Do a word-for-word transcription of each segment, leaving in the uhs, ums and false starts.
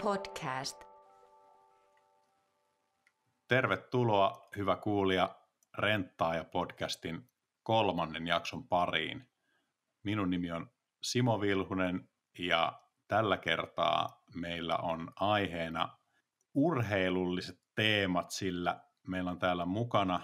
podcast. Tervetuloa, hyvä kuulija, Renttaaja-podcastin kolmannen jakson pariin. Minun nimi on Simo Vilhunen ja tällä kertaa meillä on aiheena urheilulliset teemat, sillä meillä on täällä mukana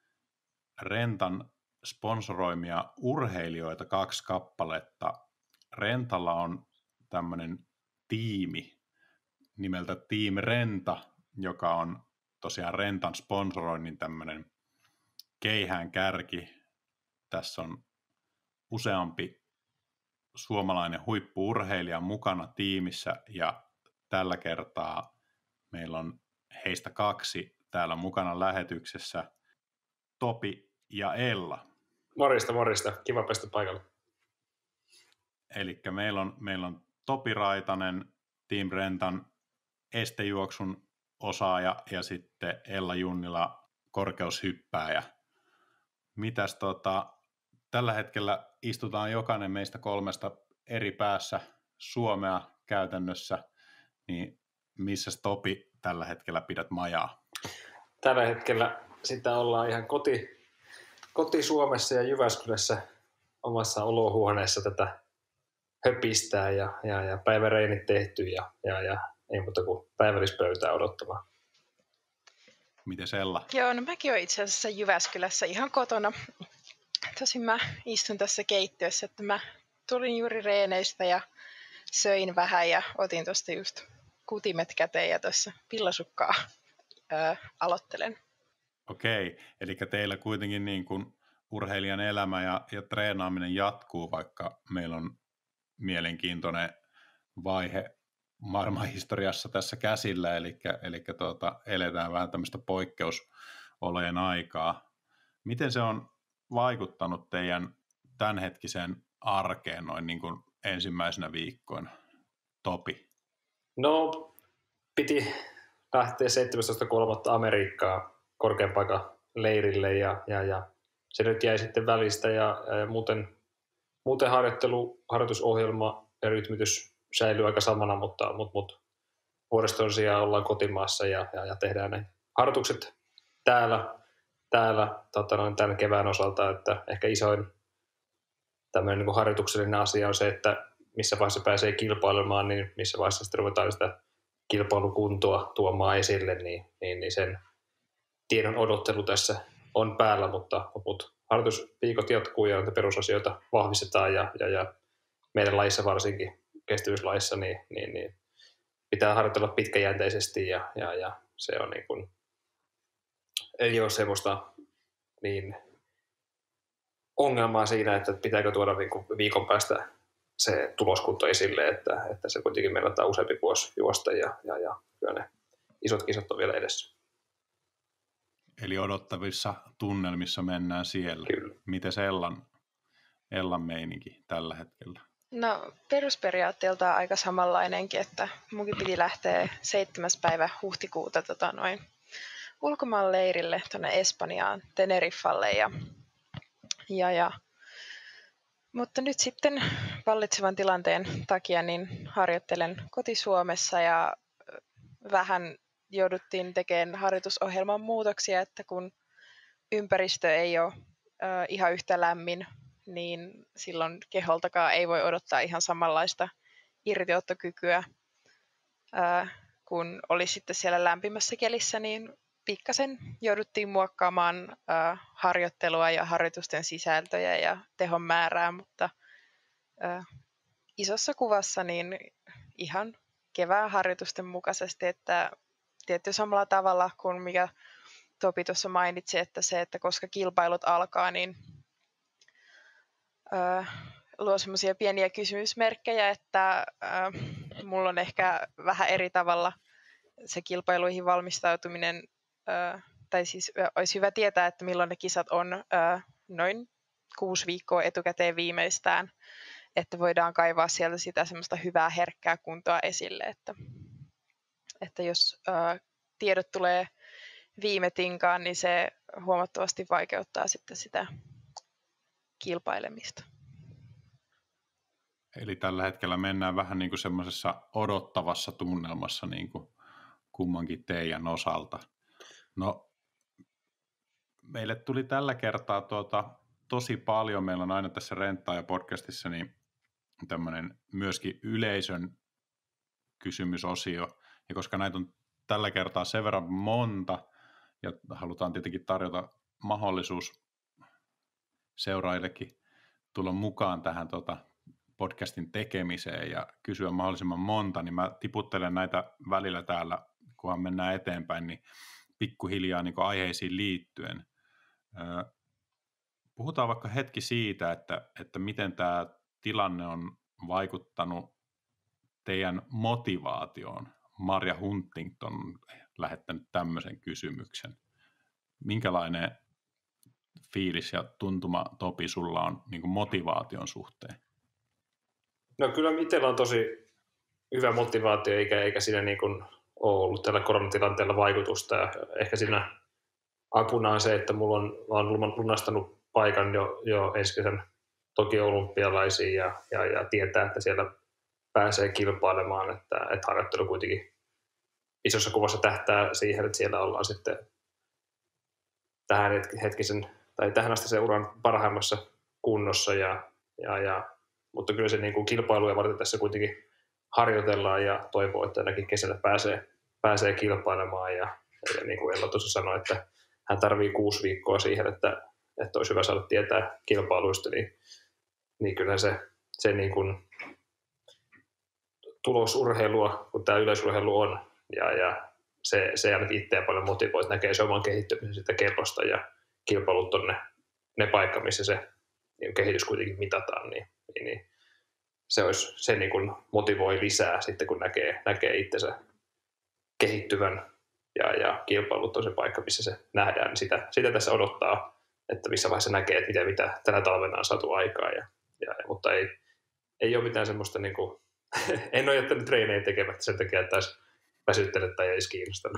Rentan sponsoroimia urheilijoita kaksi kappaletta. Rentalla on tämmöinen tiimi nimeltä Team Renta, joka on tosiaan Rentan sponsoroinnin tämmöinen keihään kärki. Tässä on useampi suomalainen huippu-urheilija mukana tiimissä ja tällä kertaa meillä on heistä kaksi täällä mukana lähetyksessä, Topi ja Ella. Morjesta, morjesta. Kiva päästä paikalle. Eli meillä on, meillä on Topi Raitanen, Team Rentan estejuoksun osaaja ja sitten Ella Junnila, korkeushyppääjä. Mitäs tota, tällä hetkellä istutaan jokainen meistä kolmesta eri päässä Suomea käytännössä, niin missä Topi tällä hetkellä pidät majaa? Tällä hetkellä sitä ollaan ihan koti, koti Suomessa ja Jyväskylässä omassa olohuoneessa tätä höpistää ja, ja, ja päiväreinit tehty ja, ja, ja ei muuta kuin päivällispöytää odottamaan. Miten Ella? Joo, no mäkin olen itse asiassa Jyväskylässä ihan kotona. Tosin mä istun tässä keittiössä, että mä tulin juuri reeneistä ja söin vähän ja otin tuosta just kutimet käteen ja tuossa pillasukkaa öö, aloittelen. Okei, eli teillä kuitenkin niin kuin urheilijan elämä ja, ja treenaaminen jatkuu, vaikka meillä on mielenkiintoinen vaihe maailmanhistoriassa tässä käsillä, eli, eli tuota, eletään vähän tämmöistä poikkeusolojen aikaa. Miten se on vaikuttanut teidän tämänhetkiseen arkeen noin niin kuin ensimmäisenä viikkoina, Topi? No, piti lähteä seitsemästoista kolmatta Amerikkaan korkean paikan leirille ja, ja, ja se nyt jäi sitten välistä ja, ja muuten, muuten harjoittelu, harjoitusohjelma ja rytmitys säilyy aika samana, mutta, mutta, mutta vuodeston sijaan ollaan kotimaassa ja, ja, ja tehdään ne harjoitukset täällä, täällä tota noin, tämän kevään osalta, että ehkä isoin tämmöinen niin kuin harjoituksellinen asia on se, että missä vaiheessa pääsee kilpailemaan, niin missä vaiheessa sitten ruvetaan sitä kilpailukuntoa tuomaan esille, niin, niin, niin sen tiedon odottelu tässä on päällä, mutta, mutta harjoitusviikot jatkuu ja perusasioita vahvistetaan ja, ja, ja meidän lajissa varsinkin kestävyyslajissa niin, niin, niin pitää harjoitella pitkäjänteisesti ja, ja, ja se on niin kuin, ei ole semmoista niin ongelmaa siinä, että pitääkö tuoda viikon päästä se tuloskunto esille, että, että se kuitenkin meillä on useampi vuosi juosta ja, ja, ja kyllä ne isot kisat on vielä edessä. Eli odottavissa tunnelmissa mennään siellä. Kyllä. Miten se Ellan, Ellan meininki tällä hetkellä? No perusperiaatteeltaan aika samanlainenkin, että munkin piti lähteä seitsemäs päivä huhtikuuta tota noin, ulkomaan leirille tuonne Espanjaan, Teneriffalle ja, ja, ja mutta nyt sitten vallitsevan tilanteen takia niin harjoittelen koti-Suomessa ja vähän jouduttiin tekemään harjoitusohjelman muutoksia, että kun ympäristö ei ole äh, ihan yhtä lämmin, niin silloin keholtakaan ei voi odottaa ihan samanlaista irtiottokykyä äh, kun oli sitten siellä lämpimässä kelissä, niin pikkasen jouduttiin muokkaamaan äh, harjoittelua ja harjoitusten sisältöjä ja tehon määrää, mutta äh, isossa kuvassa niin ihan kevään harjoitusten mukaisesti, että tietty samalla tavalla kuin mikä Topi tuossa mainitsi, että se, että koska kilpailut alkaa, niin äh, luo semmoisia pieniä kysymysmerkkejä, että äh, mulla on ehkä vähän eri tavalla se kilpailuihin valmistautuminen, äh, tai siis äh, olisi hyvä tietää, että milloin ne kisat on äh, noin kuusi viikkoa etukäteen viimeistään, että voidaan kaivaa sieltä sitä semmoista hyvää herkkää kuntoa esille, että, että jos äh, tiedot tulee viime tinkaan, niin se huomattavasti vaikeuttaa sitten sitä kilpailemista. eli tällä hetkellä mennään vähän niin kuin semmoisessa odottavassa tunnelmassa niin kuin kummankin teidän osalta. No, meille tuli tällä kertaa tuota, tosi paljon. Meillä on aina tässä Renttaa ja podcastissa niin tämmöinen myöskin yleisön kysymysosio. Ja koska näitä on tällä kertaa sen verran monta, ja halutaan tietenkin tarjota mahdollisuus seuraajillekin tulla mukaan tähän tuota podcastin tekemiseen ja kysyä mahdollisimman monta, niin mä tiputtelen näitä välillä täällä, kunhan mennään eteenpäin, niin pikkuhiljaa niin kuin aiheisiin liittyen. Puhutaan vaikka hetki siitä, että, että miten tämä tilanne on vaikuttanut teidän motivaatioon. Marja Huntington on lähettänyt tämmöisen kysymyksen. Minkälainen fiilis ja tuntuma, Topi, sulla on niin kuin motivaation suhteen? No kyllä itsellä on tosi hyvä motivaatio, eikä, eikä siinä niin kuin ole ollut tällä koronatilanteella vaikutusta. Ja ehkä siinä apuna on se, että mulla on, mä olen lunastanut paikan jo, jo ensi kesän Tokio olympialaisiin ja, ja, ja tietää, että siellä pääsee kilpailemaan, että, että harjoittelu kuitenkin isossa kuvassa tähtää siihen, että siellä ollaan sitten tähän hetkisen, tai tähän asti se uran parhaimmassa kunnossa, ja, ja, ja, mutta kyllä se niin kuin kilpailuja varten tässä kuitenkin harjoitellaan ja toivoo, että ainakin kesällä pääsee, pääsee kilpailemaan, ja, ja niin kuin Ella tuossa sanoi, että hän tarvii kuusi viikkoa siihen, että, että olisi hyvä saada tietää kilpailuista, niin, niin kyllä se, se niin kuin tulosurheilua, kun tämä yleisurheilu on, ja, ja se, se ainakin itseä paljon motivoi, että näkee se oman kehittymisen sitä kellosta ja kilpailut on ne, ne paikka, missä se niin kehitys kuitenkin mitataan, niin, niin, niin se, olisi, se niin kuin motivoi lisää sitten, kun näkee, näkee itsensä kehittyvän ja, ja kilpailut on se paikka, missä se nähdään, niin sitä, sitä tässä odottaa, että missä vaiheessa näkee, että mitä, mitä tänä talvena on saatu aikaa, ja, ja, mutta ei, ei ole mitään semmoista, niin kuin, en ole jättänyt treenejä tekemättä sen takia, että olisi väsyttänyt tai ei edes kiinnostanut.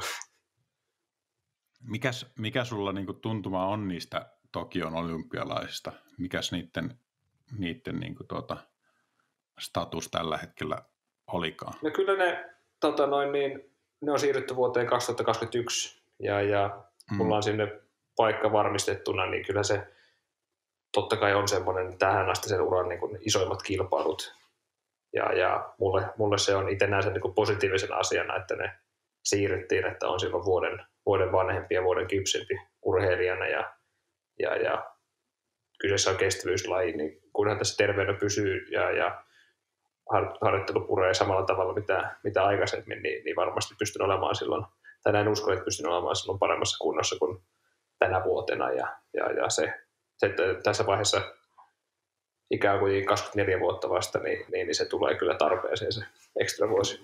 Mikäs, mikä sulla niinku tuntuma on niistä Tokion olympialaisista? Mikäs niiden, niiden niinku tuota status tällä hetkellä olikaan? No kyllä ne, tota noin, niin, ne on siirrytty vuoteen kaksituhattakaksikymmentäyksi ja, ja mm. mulla on sinne paikka varmistettuna, niin kyllä se totta kai on semmoinen tähän asti sen uran niin kuin isoimmat kilpailut. Ja, ja mulle, mulle se on itse näen sen niin kuin positiivisena asiana, että ne siirrettiin, että on silloin vuoden, vuoden vanhempi ja vuoden kypsempi urheilijana. Ja, ja, ja kyseessä on kestävyyslaji, niin kunhan tässä terveenä pysyy ja, ja harjoittelu puree samalla tavalla mitä, mitä aikaisemmin, niin, niin varmasti pystyn olemaan silloin, tai näin uskon, että pystyn olemaan silloin paremmassa kunnossa kuin tänä vuotena. Ja, ja, ja se, se tässä vaiheessa ikä on kuitenkin kaksikymmentäneljä vuotta vasta, niin, niin, niin se tulee kyllä tarpeeseen se ekstra vuosi.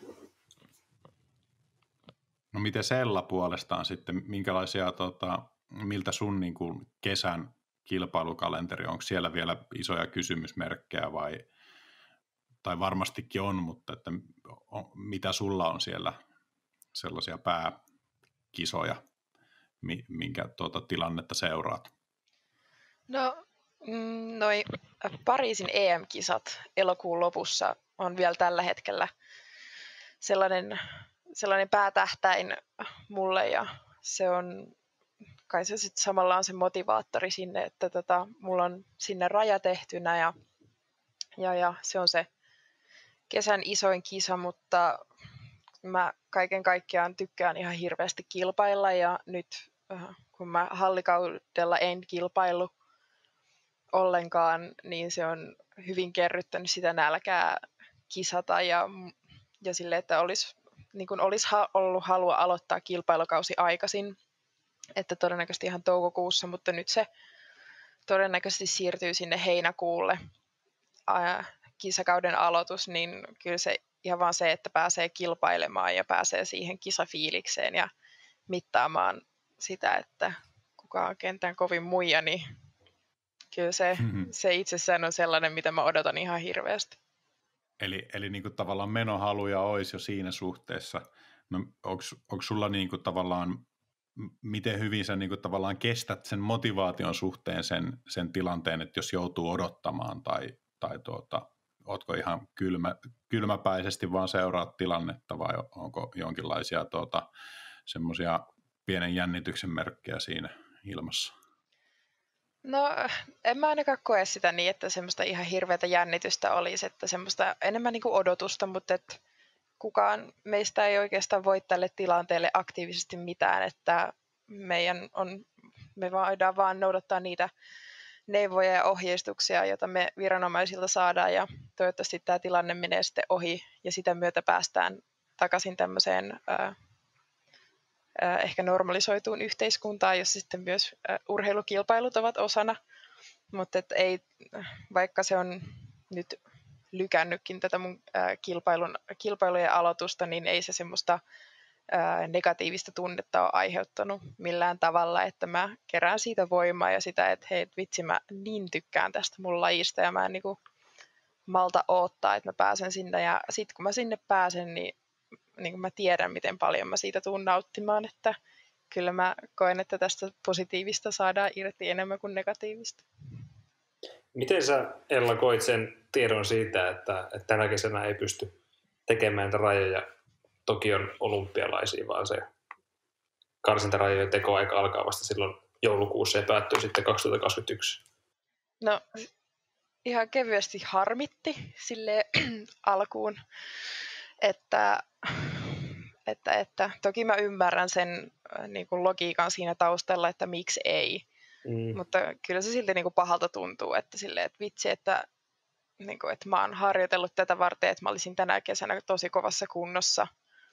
No miten Sella puolestaan sitten, minkälaisia, tota, miltä sun niin kuin kesän kilpailukalenteri, onko siellä vielä isoja kysymysmerkkejä vai, tai varmastikin on, mutta että on, mitä sulla on siellä sellaisia pääkisoja, minkä tuota tilannetta seuraat? No noi Pariisin E M-kisat elokuun lopussa on vielä tällä hetkellä sellainen, sellainen päätähtäin mulle ja se on kai se sitten samalla on se motivaattori sinne, että tota, mulla on sinne raja tehtynä ja, ja, ja se on se kesän isoin kisa, mutta mä kaiken kaikkiaan tykkään ihan hirveästi kilpailla ja nyt kun mä hallikaudella en kilpailu ollenkaan, niin se on hyvin kerryttänyt sitä nälkää kisata ja, ja sille, että olisi, niin kuin olisi ollut halua aloittaa kilpailukausi aikaisin, että todennäköisesti ihan toukokuussa, mutta nyt se todennäköisesti siirtyy sinne heinäkuulle ää, kisakauden aloitus, niin kyllä se ihan vaan se, että pääsee kilpailemaan ja pääsee siihen kisafiilikseen ja mittaamaan sitä, että kuka on kentän kovin muija, niin kyllä se, mm-hmm. se itsessään on sellainen, mitä mä odotan ihan hirveästi. Eli, eli niin kuin tavallaan menohaluja olisi jo siinä suhteessa. No, onko sulla niin kuin tavallaan, miten hyvin sä niin kuin tavallaan kestät sen motivaation suhteen sen, sen tilanteen, että jos joutuu odottamaan tai, tai tuota, ootko ihan kylmä, kylmäpäisesti vaan seuraat tilannetta vai onko jonkinlaisia tuota, semmoisia pienen jännityksen merkkejä siinä ilmassa? No en mä ainakaan koe sitä niin, että semmoista ihan hirveätä jännitystä olisi, että semmoista enemmän niin kuin odotusta, mutta että kukaan meistä ei oikeastaan voi tälle tilanteelle aktiivisesti mitään, että meidän on, me voidaan vaan noudattaa niitä neuvoja ja ohjeistuksia, joita me viranomaisilta saadaan ja toivottavasti tämä tilanne menee sitten ohi ja sitä myötä päästään takaisin tämmöiseen ää, ää, ehkä normalisoituun yhteiskuntaan, jossa sitten myös ää, urheilukilpailut ovat osana, mutta et ei, vaikka se on nyt lykännytkin tätä mun ää, kilpailun, kilpailujen aloitusta, niin ei se semmoista ää, negatiivista tunnetta ole aiheuttanut millään tavalla, että mä kerään siitä voimaa ja sitä, että hei vitsi, mä niin tykkään tästä mun lajista ja mä en niinku malta odottaa, että mä pääsen sinne ja sitten kun mä sinne pääsen, niin, niin mä tiedän, miten paljon mä siitä tuun nauttimaan, että kyllä mä koen, että tästä positiivista saadaan irti enemmän kuin negatiivista. Miten sä, Ella, koit sen tiedon siitä, että, että tänä kesänä ei pysty tekemään niitä rajoja Tokion olympialaisiin, vaan se karsintarajojen tekoaika alkaa vasta silloin joulukuussa ja päättyy sitten kaksituhattakaksikymmentäyksi? No ihan kevyesti harmitti sille alkuun, että, että, että toki mä ymmärrän sen niin kuin logiikan siinä taustalla, että miksi ei. Mm. Mutta kyllä se silti niin kuin pahalta tuntuu, että, silleen, että vitsi, että, niin kuin, että mä oon harjoitellut tätä varten, että mä olisin tänä kesänä tosi kovassa kunnossa.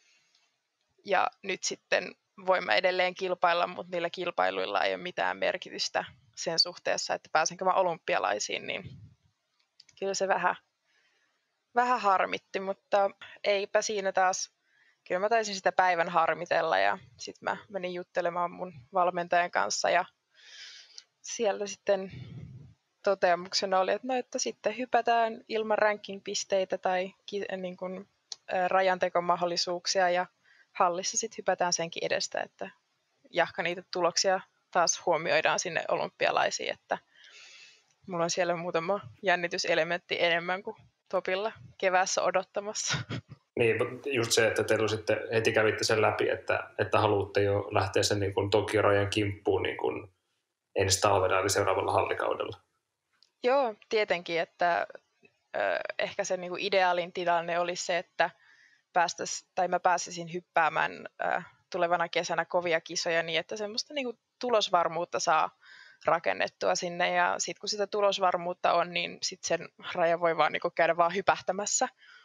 Ja nyt sitten voimme edelleen kilpailla, mutta niillä kilpailuilla ei ole mitään merkitystä sen suhteessa, että pääsenkö mä olympialaisiin, niin kyllä se vähän, vähän harmitti, mutta eipä siinä taas. Kyllä mä taisin sitä päivän harmitella ja sitten mä menin juttelemaan mun valmentajan kanssa ja siellä sitten toteamuksena oli, että, no, että sitten hypätään ilman ranking-pisteitä tai niin kuin, ä, rajantekomahdollisuuksia ja hallissa sitten hypätään senkin edestä, että jahka niitä tuloksia taas huomioidaan sinne olympialaisiin, että mulla on siellä muutama jännityselementti enemmän kuin Topilla keväässä odottamassa. Niin, just se, että teillä sitten heti kävitte sen läpi, että, että haluatte jo lähteä sen niin kuin Tokio-rajan kimppuun niin kuin ensi talvena eli seuraavalla hallikaudella. Joo, tietenkin, että ö, ehkä se niin kuin ideaalin tilanne olisi se, että päästäis, tai mä pääsisin hyppäämään ö, tulevana kesänä kovia kisoja niin, että semmoista niin kuin tulosvarmuutta saa rakennettua sinne ja sitten kun sitä tulosvarmuutta on, niin sitten sen raja voi vaan niin kuin käydä vaan hypähtämässä.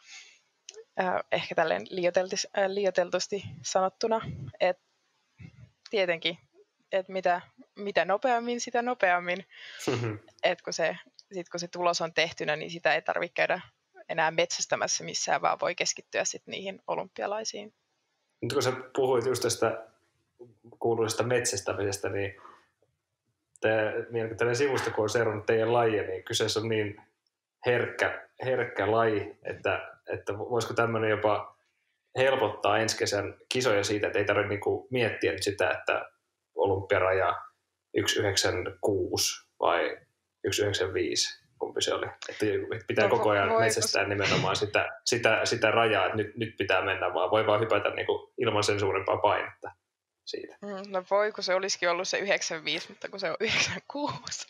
Ö, ehkä tälleen liioiteltusti sanottuna, että tietenkin, että mitä, mitä nopeammin, sitä nopeammin. Mm-hmm. Että kun se, sit kun se tulos on tehtynä, niin sitä ei tarvitse käydä enää metsästämässä missään, vaan voi keskittyä sit niihin olympialaisiin. Nyt kun sä puhuit just tästä kuuluisesta metsästämisestä, niin tällainen sivusta, kun on seurannut teidän lajia, niin kyseessä on niin herkkä, herkkä laji, että, että voisiko tämmöinen jopa helpottaa ensi kesän kisoja siitä, että ei tarvitse niinku miettiä nyt sitä, että olympiaraja yksi yhdeksänkymmentäkuusi vai yksi yhdeksänkymmentäviisi, kumpi se oli. Että pitää no, koko ajan voi, metsästää voi. Nimenomaan sitä, sitä, sitä rajaa, että nyt, nyt pitää mennä vaan. Voi vaan hypätä niinku ilman sen suurempaa painetta siitä. Mm, no voi, kun se olisikin ollut se yhdeksänkymmentäviisi, mutta kun se on yhdeksänkymmentäkuusi.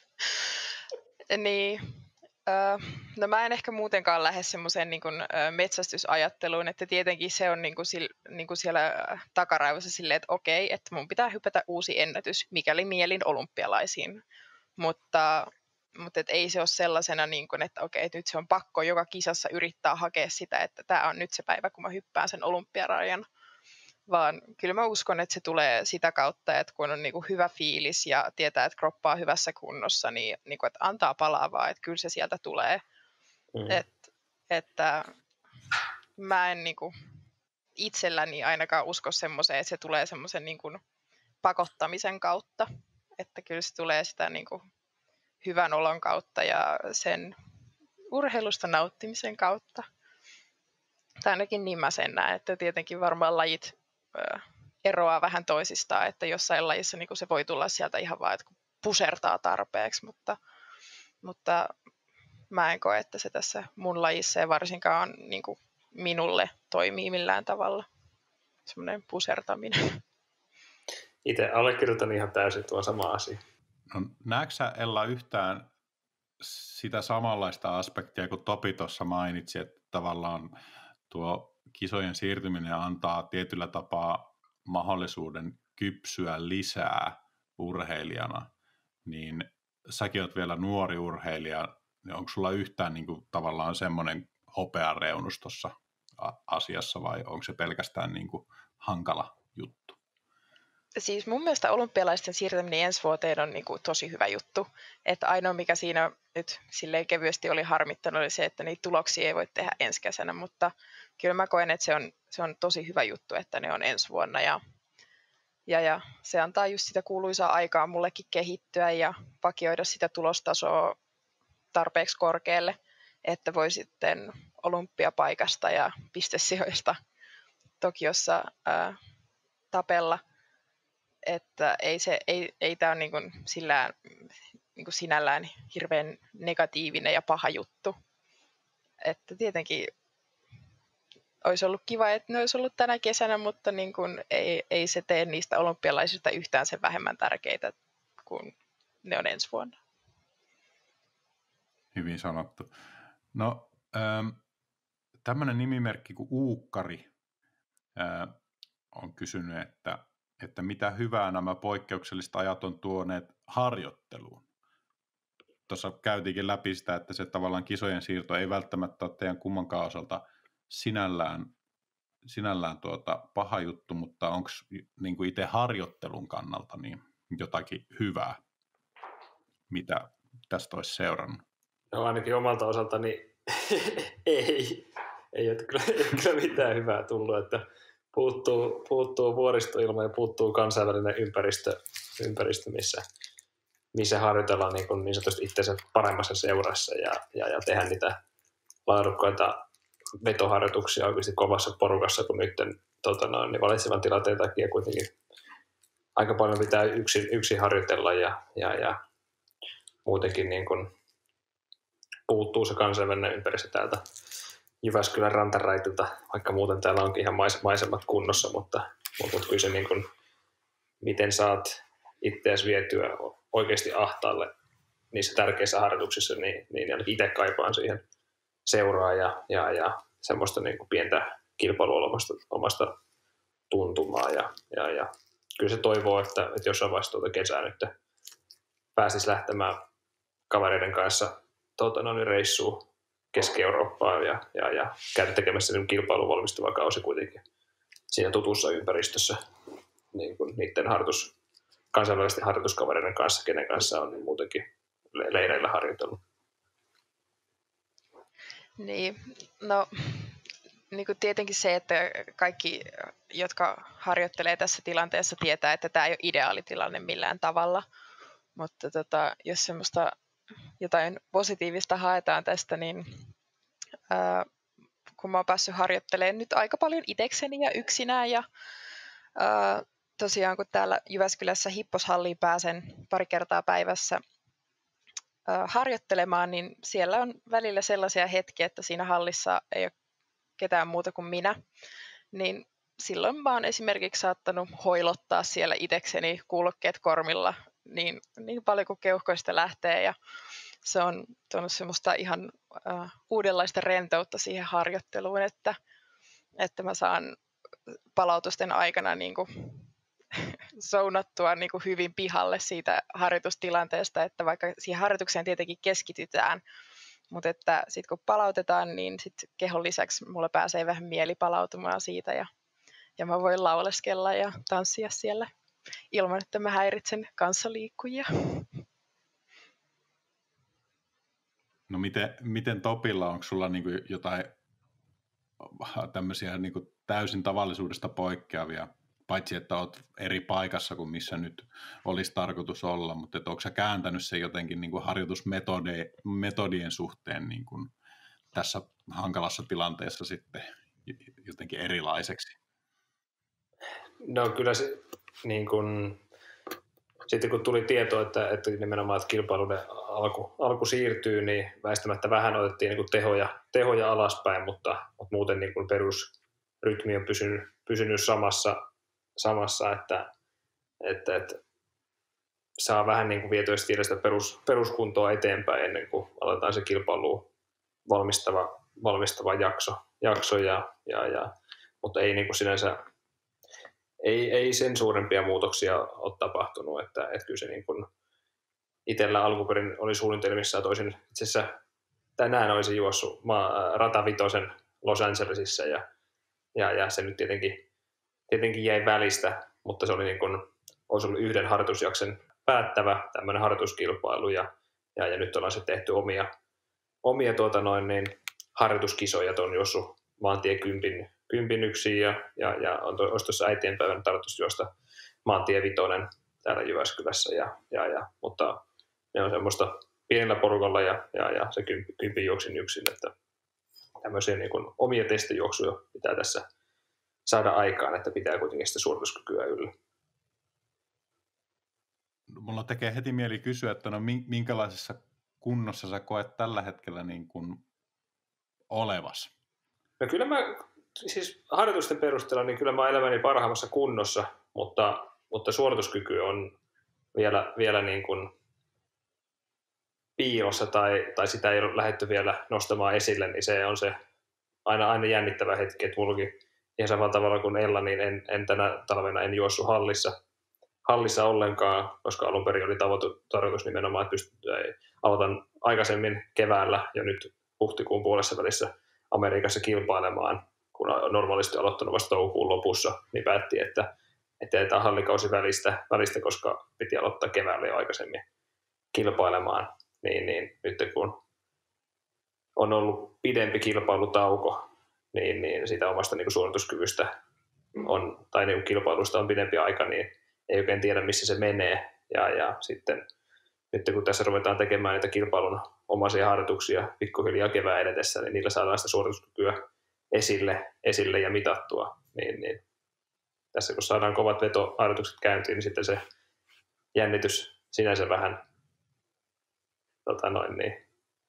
niin, äh, no mä en ehkä muutenkaan lähde semmoiseen niin kuin, äh, metsästysajatteluun, että tietenkin se on niin kuin, sil, niin kuin siellä takaraivossa silleen, että okei, että mun pitää hypätä uusi ennätys, mikäli mielin olympialaisiin. Mutta, mutta et ei se ole sellaisena, niin kuin, että okei, että nyt se on pakko joka kisassa yrittää hakea sitä, että tämä on nyt se päivä, kun mä hyppään sen olympiarajan. Vaan kyllä mä uskon, että se tulee sitä kautta, että kun on niin kuin hyvä fiilis ja tietää, että kroppa on hyvässä kunnossa, niin, niin kuin, että antaa palaa vaan, että kyllä se sieltä tulee. Mm. Et, että mä en niin kuin itselläni ainakaan usko semmoiseen, että se tulee semmoisen niin kuin pakottamisen kautta. Että kyllä se tulee sitä niin kuin hyvän olon kautta ja sen urheilusta nauttimisen kautta. Tai ainakin niin mä sen näen, että tietenkin varmaan lajit ö, eroaa vähän toisistaan, että jossain lajissa niin se voi tulla sieltä ihan vaan, että pusertaa tarpeeksi, mutta, mutta mä en koe, että se tässä mun lajissa ja varsinkaan niin kuin minulle toimii millään tavalla. Semmoinen pusertaminen. Itse allekirjoitan ihan täysin tuon sama asia. No, näetkö sä, Ella, yhtään sitä samanlaista aspektia, kun Topi tuossa mainitsi, että tavallaan tuo kisojen siirtyminen antaa tietyllä tapaa mahdollisuuden kypsyä lisää urheilijana, niin säkin oot vielä nuori urheilija, niin onko sulla yhtään niin kuin, tavallaan semmoinen hopeareunus tuossa asiassa vai onko se pelkästään niin kuin, hankala juttu? Siis mun mielestä olympialaisten siirtäminen ensi vuoteen on niin kuin tosi hyvä juttu. Että ainoa mikä siinä nyt silleen kevyesti oli harmittanut oli se, että niitä tuloksia ei voi tehdä ensi kesänä, mutta kyllä mä koen, että se on, se on tosi hyvä juttu, että ne on ensi vuonna ja, ja, ja se antaa just sitä kuuluisaa aikaa mullekin kehittyä ja vakioida sitä tulostasoa tarpeeksi korkealle, että voi sitten olympiapaikasta ja pistesijoista Tokiossa ää, tapella. Että ei, se, ei, ei tämä ole niin kuin sillään, niin kuin sinällään hirveän negatiivinen ja paha juttu. Että tietenkin olisi ollut kiva, että ne olisi ollut tänä kesänä, mutta niin kuin ei, ei se tee niistä olympialaisista yhtään sen vähemmän tärkeitä kuin ne on ensi vuonna. Hyvin sanottu. No, ähm, tämmöinen nimimerkki kuin Uukkari äh, on kysynyt, että että mitä hyvää nämä poikkeukselliset ajat on tuoneet harjoitteluun. Tuossa käytiinkin läpi sitä, että se tavallaan kisojen siirto ei välttämättä ole teidän kummankaan osalta sinällään, sinällään tuota paha juttu, mutta onko niin kuin itse harjoittelun kannalta niin jotakin hyvää, mitä tästä olisi seurannut? No ainakin omalta osaltani ei. Ei ole kyllä, ei kyllä mitään hyvää tullut, että Puuttuu, puuttuu vuoristoilma ja puuttuu kansainvälinen ympäristö, ympäristö missä, missä harjoitellaan niin, kuin niin sanotusti itsensä paremmassa seurassa ja, ja, ja tehdä niitä laadukkaita vetoharjoituksia oikeasti kovassa porukassa, kun nyt tota noin, niin valitsevan tilanteen takia kuitenkin aika paljon pitää yksin, yksin harjoitella ja, ja, ja muutenkin niin kuin puuttuu se kansainvälinen ympäristö täältä Jyväskylän rantaraitilta, vaikka muuten täällä onkin ihan maisemat kunnossa, mutta, mutta kyllä se niin kuin, miten saat itseäsi vietyä oikeasti ahtaalle niissä tärkeissä harjoituksissa, niin, niin itse kaipaan siihen seuraa ja, ja, ja semmoista niin kuin pientä kilpailua omasta, omasta tuntumaa. Ja, ja, ja kyllä se toivoo, että, että jossain vaiheessa tuota kesää nyt pääsisi lähtemään kavereiden kanssa tuota, noin reissuun Keski-Eurooppaan ja, ja, ja käydä tekemässä niin kilpailuun valmistuva kausi kuitenkin siinä tutussa ympäristössä niin kuin niiden harjoitus, kansainvälisten harjoituskavereiden kanssa, kenen kanssa on niin muutenkin leireillä harjoitellut. Niin, no niin kuin tietenkin se, että kaikki, jotka harjoittelee tässä tilanteessa, tietää, että tämä ei ole ideaalitilanne millään tavalla, mutta tota, jos semmoista jotain positiivista haetaan tästä, niin ää, kun mä oon päässyt harjoittelemaan nyt aika paljon itekseni ja yksinään ja ää, tosiaan kun täällä Jyväskylässä Hipposhalliin pääsen pari kertaa päivässä ää, harjoittelemaan, niin siellä on välillä sellaisia hetkiä, että siinä hallissa ei ole ketään muuta kuin minä, niin silloin mä oon esimerkiksi saattanut hoilottaa siellä itekseni kuulokkeet kormilla niin, niin paljon kuin keuhkoista lähtee ja se on tuonut semmoista ihan uh, uudenlaista rentoutta siihen harjoitteluun, että, että mä saan palautusten aikana niin kuin zounattua niin kuin hyvin pihalle siitä harjoitustilanteesta, että vaikka siihen harjoitukseen tietenkin keskitytään, mutta että sitten kun palautetaan, niin sit kehon lisäksi mulla pääsee vähän mieli palautumaan siitä ja, ja mä voin lauleskella ja tanssia siellä ilman, että mä häiritsen kanssaliikkujia. No miten, miten Topilla, onko sulla niinku jotain tämmöisiä niinku täysin tavallisuudesta poikkeavia, paitsi että olet eri paikassa kuin missä nyt olisi tarkoitus olla, mutta onko sä kääntänyt sen jotenkin niinku harjoitusmetodien suhteen niinku tässä hankalassa tilanteessa sitten jotenkin erilaiseksi? No kyllä se niin kuin sitten kun tuli tieto, että, että nimenomaan että kilpailuiden alku, alku siirtyy, niin väistämättä vähän otettiin niin kuin tehoja, tehoja alaspäin, mutta, mutta muuten niin kuin perusrytmi on pysynyt, pysynyt samassa, samassa että, että, että saa vähän niin kuin vietyä sitä perus, peruskuntoa eteenpäin ennen kuin aletaan se kilpailuun valmistava, valmistava jakso, jakso ja, ja, ja, mutta ei niin kuin sinänsä ei, ei sen suurempia muutoksia ole tapahtunut, että, että kyllä se niin kuin itsellä alkuperin oli suunnitelmissa, että olisin itse asiassa tänään olisin juossut maa, ratavitosen Los Angelesissa ja, ja, ja se nyt tietenkin, tietenkin jäi välistä, mutta se oli niin kuin, olisi ollut yhden harjoitusjakson päättävä tämmöinen harjoituskilpailu ja, ja, ja nyt ollaan se tehty omia, omia tuota noin, niin, harjoituskisoja tuon juossut maantie kympin, kympin yksin ja, ja, ja on to, olisi tuossa äitienpäivän tarkoitus juosta maantie vitonen täällä Jyväskylässä ja, ja, ja, mutta ne on semmoista pienellä porukalla ja, ja, ja se kympi, kympin juoksin yksin, että tämmöisiä niin kuin omia testijuoksuja pitää tässä saada aikaan, että pitää kuitenkin sitä suorituskykyä yllä. Mulla tekee heti mieli kysyä, että no minkälaisessa kunnossa sä koet tällä hetkellä niin kuin olevas? No kyllä mä, siis harjoitusten perusteella, niin kyllä mä oon elämäni parhaimmassa kunnossa, mutta, mutta suorituskyky on vielä, vielä niin kuin piilossa tai, tai sitä ei ole lähdetty vielä nostamaan esille, niin se on se aina, aina jännittävä hetki, että mullakin ihan samalla tavalla kuin Ella, niin en, en tänä talvena en juossut hallissa, hallissa ollenkaan, koska alun perin oli tavoitu, tarkoitus nimenomaan, että pystytään, aloitan aikaisemmin keväällä jo nyt huhtikuun puolessa välissä Amerikassa kilpailemaan, kun on normaalisti aloittanut vasta toukokuun lopussa, niin päätti, että jätetään hallikausi välistä, välistä, koska piti aloittaa keväällä jo aikaisemmin kilpailemaan. Niin, niin nyt kun on ollut pidempi kilpailutauko, niin, niin siitä omasta niin kuin suorituskyvystä on, tai niin kuin kilpailusta on pidempi aika, niin ei oikein tiedä, missä se menee. Ja, ja sitten nyt kun tässä ruvetaan tekemään niitä kilpailun omaisia harjoituksia pikkuhiljaa kevään edetessä, niin niillä saadaan sitä suorituskykyä esille, esille ja mitattua. Niin, niin tässä kun saadaan kovat vetoharjoitukset käyntiin, niin sitten se jännitys sinänsä vähän tota noin, niin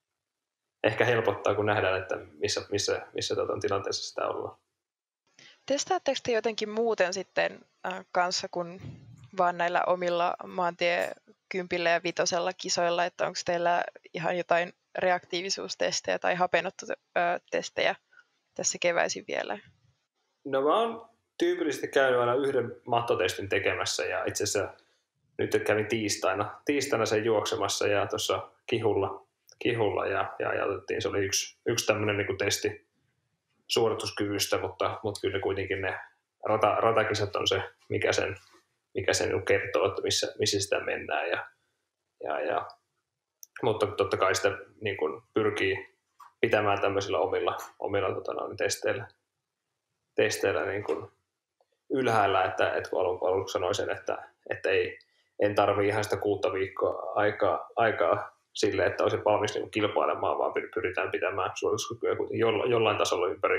ehkä helpottaa, kun nähdään, että missä, missä, missä tota, tilanteessa sitä ollaan. Testaatteko te jotenkin muuten sitten äh, kanssa kuin vaan näillä omilla maantie kympillä ja vitosella kisoilla, että onko teillä ihan jotain reaktiivisuustestejä tai hapenotto-testejä tässä keväisin vielä? No mä oon tyypillisesti käynyt aina yhden mattotestin tekemässä ja itse asiassa nyt kävin tiistaina, tiistaina sen juoksemassa ja tuossa kihulla, kihulla ja, ja, ja otettiin, se oli yksi, yksi tämmöinen niin kuin testi suorituskyvystä, mutta, mutta kyllä kuitenkin ne rata, ratakisat on se, mikä sen, mikä sen kertoo, että missä, missä sitä mennään. Ja, ja, ja, mutta totta kai sitä niin kuin pyrkii pitämään tämmöisillä omilla, omilla tota, noin, testeillä, testeillä niin kuin ylhäällä, että, että kun alun, alun sanoin sen, että, että ei, en tarvitse ihan sitä kuutta viikkoa aikaa, aikaa sille, että olisin valmis niin kuin kilpailemaan, vaan pyritään pitämään suorituskykyä jollain, jollain tasolla ympäri,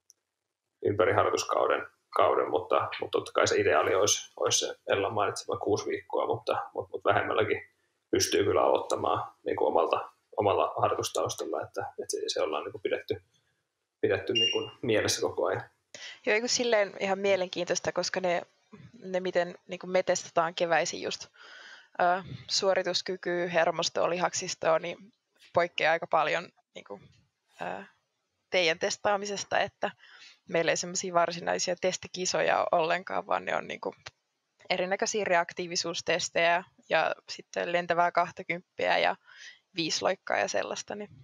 ympäri harjoituskauden, kauden, mutta, mutta totta kai se ideaali olisi, olisi se Ellan mainitsema kuusi viikkoa, mutta, mutta, mutta vähemmälläkin pystyy kyllä aloittamaan niin kuin omalta, omalla harjoitustaustalla, että, että se, se ollaan niin kuin pidetty, pidetty niin kuin mielessä koko ajan. Joo, eikö silleen ihan mielenkiintoista, koska ne, ne miten niin kuin me testataan keväisin just ö, suorituskykyä, hermostoa, lihaksistoa, niin poikkeaa aika paljon niin kuin, ö, teidän testaamisesta, että meillä ei semmoisia varsinaisia testikisoja ole ollenkaan, vaan ne on niin kuin erinäköisiä reaktiivisuustestejä ja sitten lentävää kahtakymppiä ja viisloikkaa ja sellaista, niin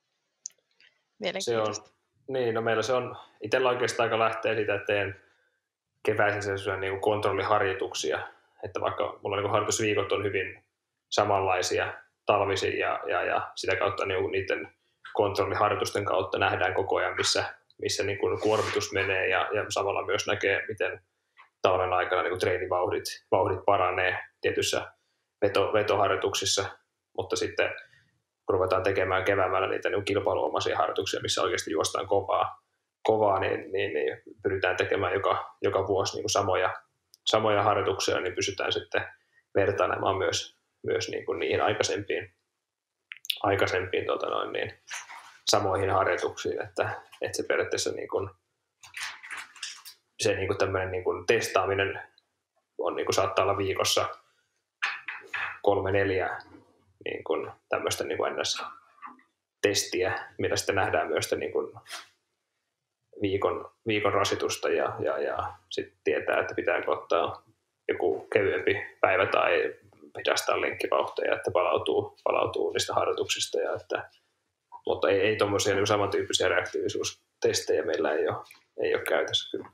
mielenkiintoista. Se on, niin, no meillä se on, itsellä oikeastaan aika lähtee siitä, että teen keväisin sellaisia niin kuin kontrolliharjoituksia, että vaikka mulla niin kuin harjoitusviikot on hyvin samanlaisia talvisin ja, ja, ja sitä kautta niin niiden kontrolliharjoitusten kautta nähdään koko ajan, missä, missä niin kuin kuormitus menee ja, ja samalla myös näkee, miten talven aikana niin kuin treenivauhdit vauhdit paranee tietyissä veto, vetoharjoituksissa, mutta sitten kun ruvetaan tekemään keväämällä niitä niin kilpailuomaisia harjoituksia, missä oikeasti juostaan kovaa, kovaa niin, niin, niin pyritään tekemään joka, joka vuosi niin kuin samoja, samoja harjoituksia, niin pysytään sitten vertailemaan myös, myös niin kuin niihin aikaisempiin, aikaisempiin tota noin, niin, samoihin harjoituksiin, että, että se periaatteessa niin kuin, se niin kuin tämmöinen niin kuin testaaminen on, niin kuin saattaa olla viikossa kolme neljä niin kuin tämmöistä niin kuin testiä, millä sitten nähdään myös sitä niin kuin viikon, viikon rasitusta ja, ja, ja sitten tietää, että pitääkö ottaa joku kevyempi päivä tai hidastaa lenkkivauhteja, että palautuu, palautuu niistä harjoituksista. Ja että, mutta ei, ei tuommoisia niin samantyyppisiä reaktiivisuustestejä meillä ei ole, ei ole käytössä kyllä.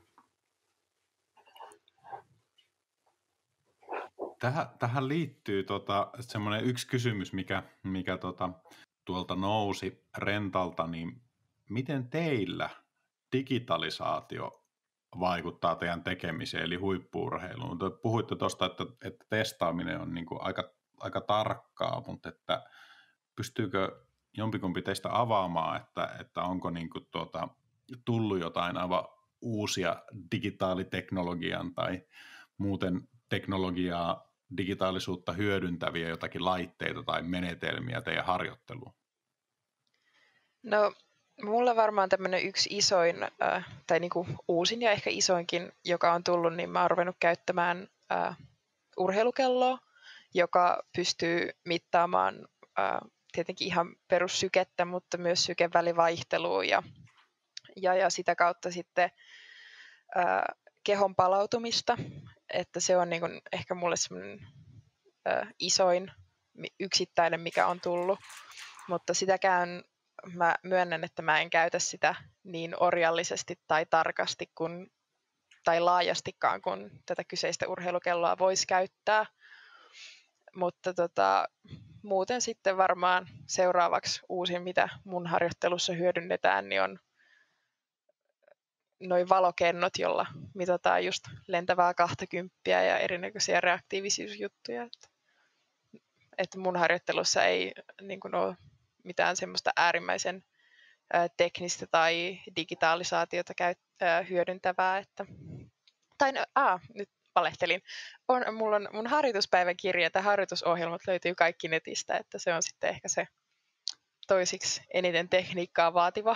Tähän, tähän liittyy tota, semmoinen yksi kysymys, mikä, mikä tota, tuolta nousi Rentalta, niin miten teillä digitalisaatio vaikuttaa teidän tekemiseen, eli huippu-urheiluun? Puhuitte tuosta, että, että testaaminen on niin kuin aika, aika tarkkaa, mutta että pystyykö jompikumpi teistä avaamaan, että, että onko niin kuin tuota, tullut jotain aivan uusia digitaaliteknologian tai muuten teknologiaa, digitaalisuutta hyödyntäviä jotakin laitteita tai menetelmiä teidän harjoitteluun? No, mulla varmaan tämmöinen yksi isoin, äh, tai niinku uusin ja ehkä isoinkin, joka on tullut, niin mä oon ruvennut käyttämään äh, urheilukelloa, joka pystyy mittaamaan äh, tietenkin ihan perussykettä, mutta myös sykevälivaihtelua ja, ja, ja sitä kautta sitten äh, kehon palautumista, että se on niinku ehkä mulle semmoinen äh, isoin yksittäinen, mikä on tullut, mutta sitäkään mä myönnän, että mä en käytä sitä niin orjallisesti tai tarkasti kuin, tai laajastikaan, kun tätä kyseistä urheilukelloa voisi käyttää. Mutta tota, muuten sitten varmaan seuraavaksi uusin, mitä mun harjoittelussa hyödynnetään, niin on noi valokennot, jolla mitataan just lentävää kahtakymppiä ja erinäköisiä reaktiivisuusjuttuja. Että, että mun harjoittelussa ei niin kuin ole mitään semmoista äärimmäisen ää, teknistä tai digitalisaatiota käy, ää, hyödyntävää. Että... Tai no, aa, nyt valehtelin. On, mulla on mun harjoituspäiväkirja tai harjoitusohjelmat löytyy kaikki netistä, että se on sitten ehkä se toisiksi eniten tekniikkaa vaativa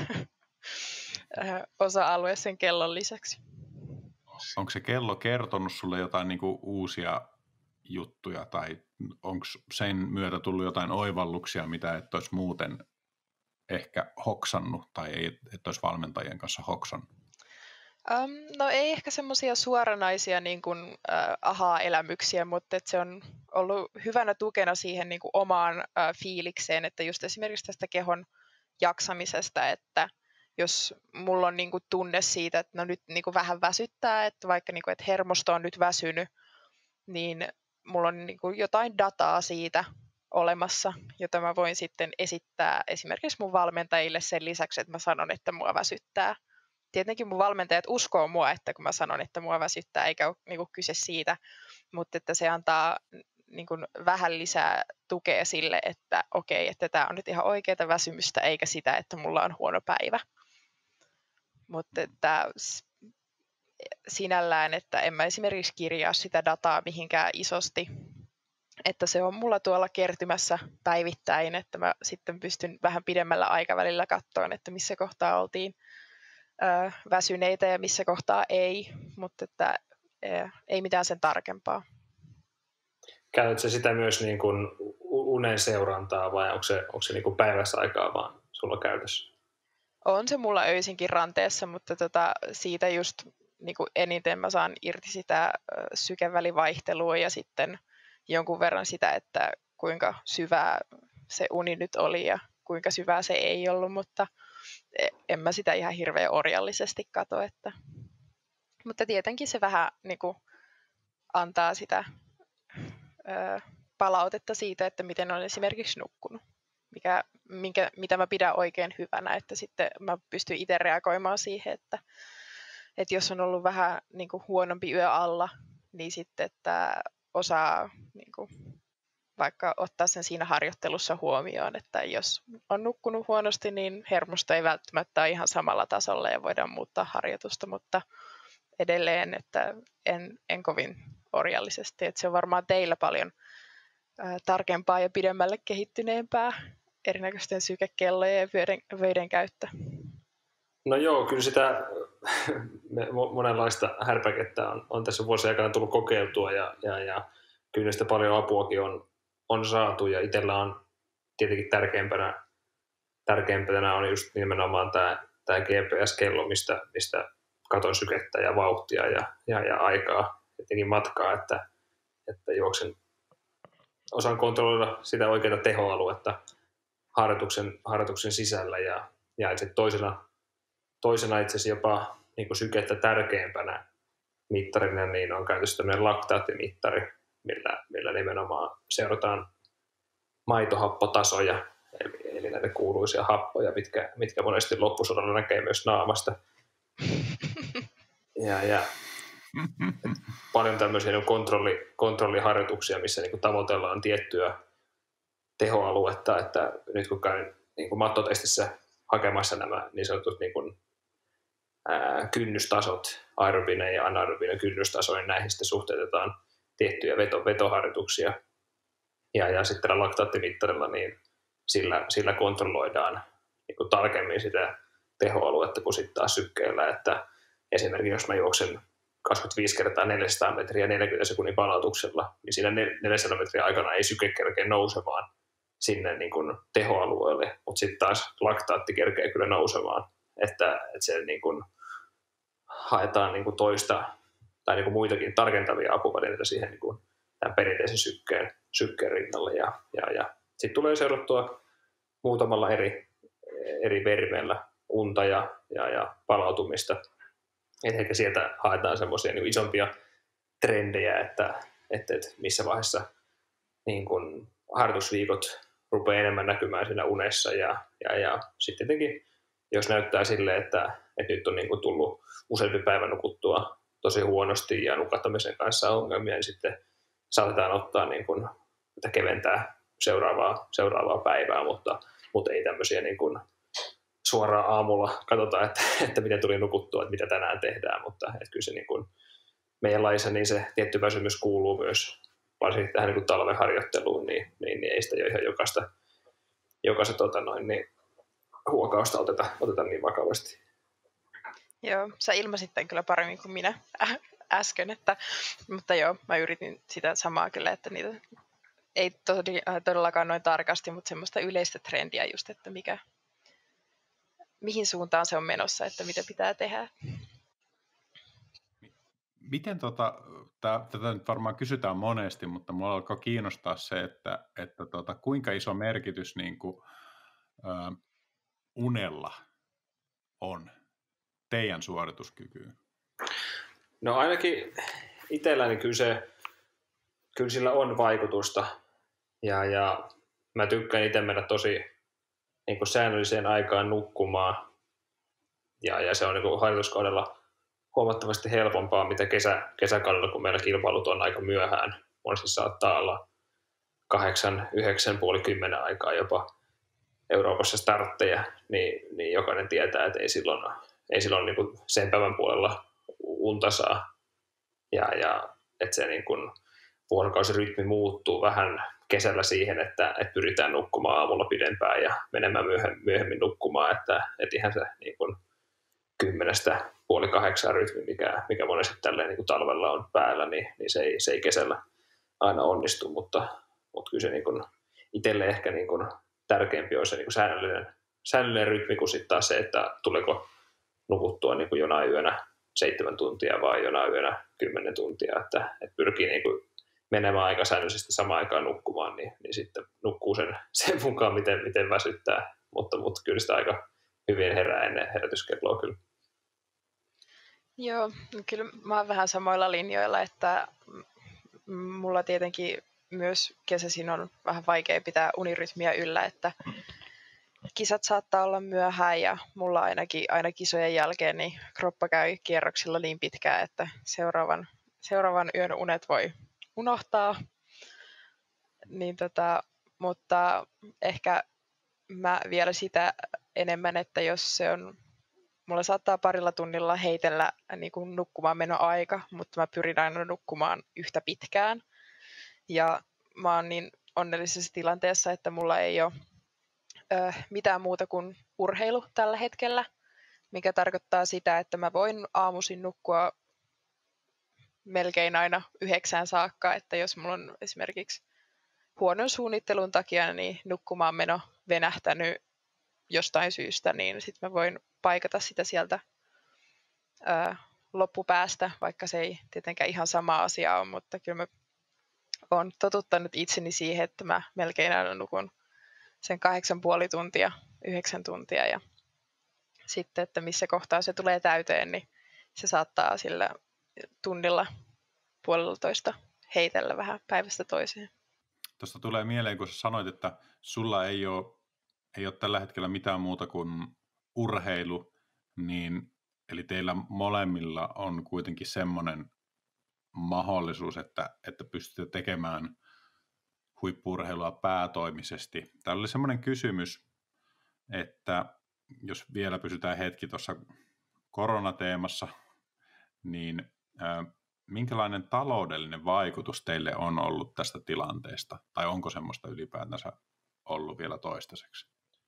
osa-alue sen kellon lisäksi. Onko se kello kertonut sulle jotain niin kuin uusia juttuja tai onko sen myötä tullut jotain oivalluksia, mitä et olisi muuten ehkä hoksannut tai ei, et olisi valmentajien kanssa hoksannut? Um, no ei ehkä semmoisia suoranaisia niin kuin, uh, aha-elämyksiä, mutta et se on ollut hyvänä tukena siihen niin kuin omaan uh, fiilikseen, että just esimerkiksi tästä kehon jaksamisesta, että jos mulla on niin kuin tunne siitä, että no nyt niin kuin vähän väsyttää, että vaikka niin kuin, että hermosto on nyt väsynyt, niin mulla on niin kuin jotain dataa siitä olemassa, jota mä voin sitten esittää esimerkiksi mun valmentajille sen lisäksi, että mä sanon, että mua väsyttää. Tietenkin mun valmentajat uskoo mua, että kun mä sanon, että mua väsyttää, eikä ole niin kuin kyse siitä, mutta että se antaa niin kuin vähän lisää tukea sille, että okei, että tämä on nyt ihan oikeaa väsymystä, eikä sitä, että mulla on huono päivä. Mutta että sinällään, että en mä esimerkiksi kirjaa sitä dataa mihinkään isosti, että se on mulla tuolla kertymässä päivittäin, että mä sitten pystyn vähän pidemmällä aikavälillä katsomaan, että missä kohtaa oltiin ö, väsyneitä ja missä kohtaa ei, mutta että ö, ei mitään sen tarkempaa. Käytätkö sitä myös niin kuin unen seurantaa vai onko se, onko se niin kuin päivässä aikaa vaan sulla käytössä? On se mulla öisinkin ranteessa, mutta tota, siitä just niin kuin eniten mä saan irti sitä sykevälivaihtelua ja sitten jonkun verran sitä, että kuinka syvää se uni nyt oli ja kuinka syvää se ei ollut, mutta en mä sitä ihan hirveän orjallisesti kato. Että... Mutta tietenkin se vähän niin kuin antaa sitä ö, palautetta siitä, että miten olen esimerkiksi nukkunut, mikä, minkä, mitä mä pidän oikein hyvänä, että sitten mä pystyn itse reagoimaan siihen, että, että jos on ollut vähän niin kuin huonompi yö alla, niin sitten, että osaa niin kuin, vaikka ottaa sen siinä harjoittelussa huomioon, että jos on nukkunut huonosti, niin hermosto ei välttämättä ole ihan samalla tasolla ja voidaan muuttaa harjoitusta, mutta edelleen, että en, en kovin orjallisesti. Et se on varmaan teillä paljon ää, tarkempaa ja pidemmälle kehittyneempää erinäköisten sykekellojen ja vöiden, vöiden käyttö. No joo, kyllä sitä monenlaista härpäkettä on, on tässä vuosien aikana tullut kokeiltua ja, ja, ja kyllä sitä paljon apuakin on, on saatu ja itsellä on tietenkin tärkeimpänä, tärkeimpänä on just nimenomaan tämä, tämä G P S-kello, mistä, mistä katon sykettä ja vauhtia ja, ja, ja aikaa, jotenkin matkaa, että, että juoksen, osaan kontrolloida sitä oikeaa tehoaluetta harjoituksen, harjoituksen sisällä ja, ja sitten toisena, toisena itse asiassa jopa niin kuin sykettä tärkeämpänä mittarina niin on käytössä tämmöinen laktaattimittari, millä, millä nimenomaan seurataan maitohappotasoja, eli, eli näitä kuuluisia happoja, mitkä, mitkä monesti loppusodalla näkee myös naamasta. Ja, ja paljon tämmöisiä niin kontrolli, kontrolliharjoituksia, missä niin kuin tavoitellaan tiettyä tehoaluetta, että nyt kun käyn niin kuin mattotestissä hakemassa nämä niin sanotut niin kuin, ää, kynnystasot, aerobinen ja anaerobinen kynnystaso, niin näihin sitten suhteutetaan tiettyjä veto, vetoharjoituksia. Ja, ja sitten tällä laktaattimittärilla niin sillä, sillä kontrolloidaan niin kuin tarkemmin sitä tehoaluetta kuin sitten taas sykkeellä, että esimerkiksi jos mä juoksen kaksikymmentäviisi kertaa neljäsataa metriä neljäkymmentä sekunnin palautuksella, niin siinä neljäsataa metriä aikana ei syke kerkeä nousemaan sinne niin kuin tehoalueelle, mutta sitten taas laktaatti kerkeä kyllä nousemaan, että, että se niin kuin haetaan niin kuin toista tai niin kuin muitakin tarkentavia apuvälineitä siihen niin kuin tämän perinteisen sykkeen, sykkeen rinnalle ja, ja, ja sitten tulee seurattua muutamalla eri, eri vermeellä unta ja, ja, ja palautumista. Et ehkä sieltä haetaan semmoisia niin isompia trendejä, että, että, että missä vaiheessa niin kun harjoitusviikot rupeaa enemmän näkymään siinä unessa. Ja, ja, ja sitten tietenkin, jos näyttää sille, että, että nyt on niin kun tullut useampi päivä nukuttua tosi huonosti ja nukahtamisen kanssa on ongelmia, niin sitten saatetaan ottaa niin kun, että keventää seuraavaa, seuraavaa päivää, mutta, mutta ei tämmöisiä niin kun suoraan aamulla katsotaan, että, että miten tuli nukuttua, että mitä tänään tehdään, mutta että kyllä se niin kuin meidän lajissa niin se tietty väsymys kuuluu myös varsinkin tähän niin kuin talven harjoitteluun, niin, niin, niin ei sitä jo ihan jokaista, jokaista tota noin, niin huokausta oteta, oteta niin vakavasti. Joo, sä ilmasit tämän kyllä paremmin kuin minä äsken, että, mutta joo, mä yritin sitä samaa kyllä, että niitä ei todellakaan noin tarkasti, mutta semmoista yleistä trendiä just, että mikä mihin suuntaan se on menossa, että mitä pitää tehdä. Miten tota, tää, tätä nyt varmaan kysytään monesti, mutta mulla alkoi kiinnostaa se, että, että tota, kuinka iso merkitys niin kuin, ä, unella on teidän suorituskykyyn? No ainakin itselläni kyllä, se, kyllä sillä on vaikutusta ja, ja mä tykkään itse mennä tosi niin kuin säännölliseen aikaan nukkumaan ja, ja se on niin kuin harjoituskaudella huomattavasti helpompaa, mitä kesä, kesäkaudella, kun meillä kilpailut on aika myöhään. Monesti saattaa olla kahdeksan, yhdeksän, puoli kymmenen aikaa jopa Euroopassa startteja, niin, niin jokainen tietää, että ei silloin, ei silloin niin kuin sen päivän puolella unta saa. Ja, ja että se niin kuin vuorokausirytmi muuttuu vähän kesällä siihen, että, että pyritään nukkumaan aamulla pidempään ja menemään myöhemmin, myöhemmin nukkumaan, että, että ihan se niin kuin kymmenestä puoli kahdeksaan rytmi, mikä, mikä monesti tälleen niin kuin talvella on päällä, niin, niin se, ei, se ei kesällä aina onnistu, mutta, mutta kyllä se niin kuin itselle ehkä niin kuin tärkeämpi on se niin kuin säännöllinen, säännöllinen rytmi kuin sitten taas se, että tuleeko nukuttua niin kuin jonain yönä seitsemän tuntia vai jonain yönä kymmenen tuntia, että, että pyrkii niin kuin menemään aika säännöllisesti samaan aikaan nukkumaan, niin, niin sitten nukkuu sen, sen mukaan, miten, miten väsyttää, mutta, mutta kyllä sitä aika hyvin herää ennen herätyskelloa kyllä. Joo, kyllä mä oon vähän samoilla linjoilla, että mulla tietenkin myös kesäisin on vähän vaikea pitää unirytmiä yllä, että kisat saattaa olla myöhään ja mulla ainakin aina kisojen jälkeen niin kroppa käy kierroksilla niin pitkään, että seuraavan, seuraavan yön unet voi unohtaa. Niin tota, mutta ehkä mä vielä sitä enemmän, että jos se on mulla saattaa parilla tunnilla heitellä niin kuin nukkumaan menoaika, mutta mä pyrin aina nukkumaan yhtä pitkään. Ja mä oon niin onnellisessa tilanteessa, että mulla ei ole ö, mitään muuta kuin urheilu tällä hetkellä, mikä tarkoittaa sitä, että mä voin aamuisin nukkua melkein aina yhdeksään saakka, että jos mulla on esimerkiksi huonon suunnittelun takia niin nukkumaan meno venähtänyt jostain syystä, niin sitten mä voin paikata sitä sieltä ää, loppupäästä, vaikka se ei tietenkään ihan sama asia ole, mutta kyllä mä oon totuttanut itseni siihen, että mä melkein aina nukun sen kahdeksan puoli tuntia, yhdeksän tuntia ja sitten, että missä kohtaa se tulee täyteen, niin se saattaa sillä tunnilla puoleltoista heitellä vähän päivästä toiseen. Tuosta tulee mieleen, kun sä sanoit, että sulla ei ole, ei ole tällä hetkellä mitään muuta kuin urheilu, niin, eli teillä molemmilla on kuitenkin semmoinen mahdollisuus, että, että pystytte tekemään huippu-urheilua päätoimisesti. Täällä oli semmoinen kysymys, että jos vielä pysytään hetki tuossa koronateemassa, niin ää, minkälainen taloudellinen vaikutus teille on ollut tästä tilanteesta? Tai onko semmoista ylipäätänsä ollut vielä toistaiseksi?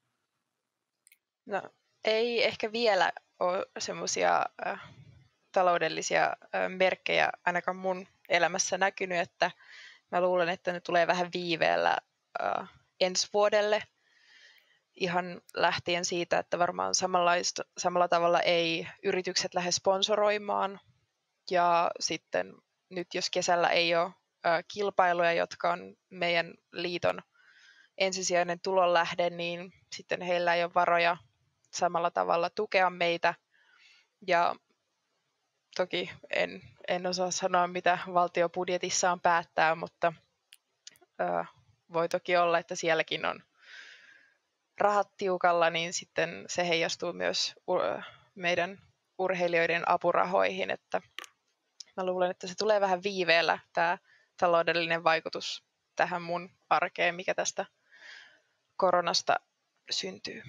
No, ei ehkä vielä ole semmoisia äh, taloudellisia äh, merkkejä ainakaan mun elämässä näkynyt, että mä luulen, että ne tulee vähän viiveellä äh, ensi vuodelle. Ihan lähtien siitä, että varmaan samalla tavalla ei yritykset lähde sponsoroimaan. Ja sitten nyt jos kesällä ei ole ä, kilpailuja, jotka on meidän liiton ensisijainen tulonlähde, niin sitten heillä ei ole varoja samalla tavalla tukea meitä. Ja toki en, en osaa sanoa, mitä valtio budjetissaan päättää, mutta ä, voi toki olla, että sielläkin on rahat tiukalla, niin sitten se heijastuu myös uh, meidän urheilijoiden apurahoihin, että mä luulen, että se tulee vähän viiveellä tämä taloudellinen vaikutus tähän mun arkeen, mikä tästä koronasta syntyy.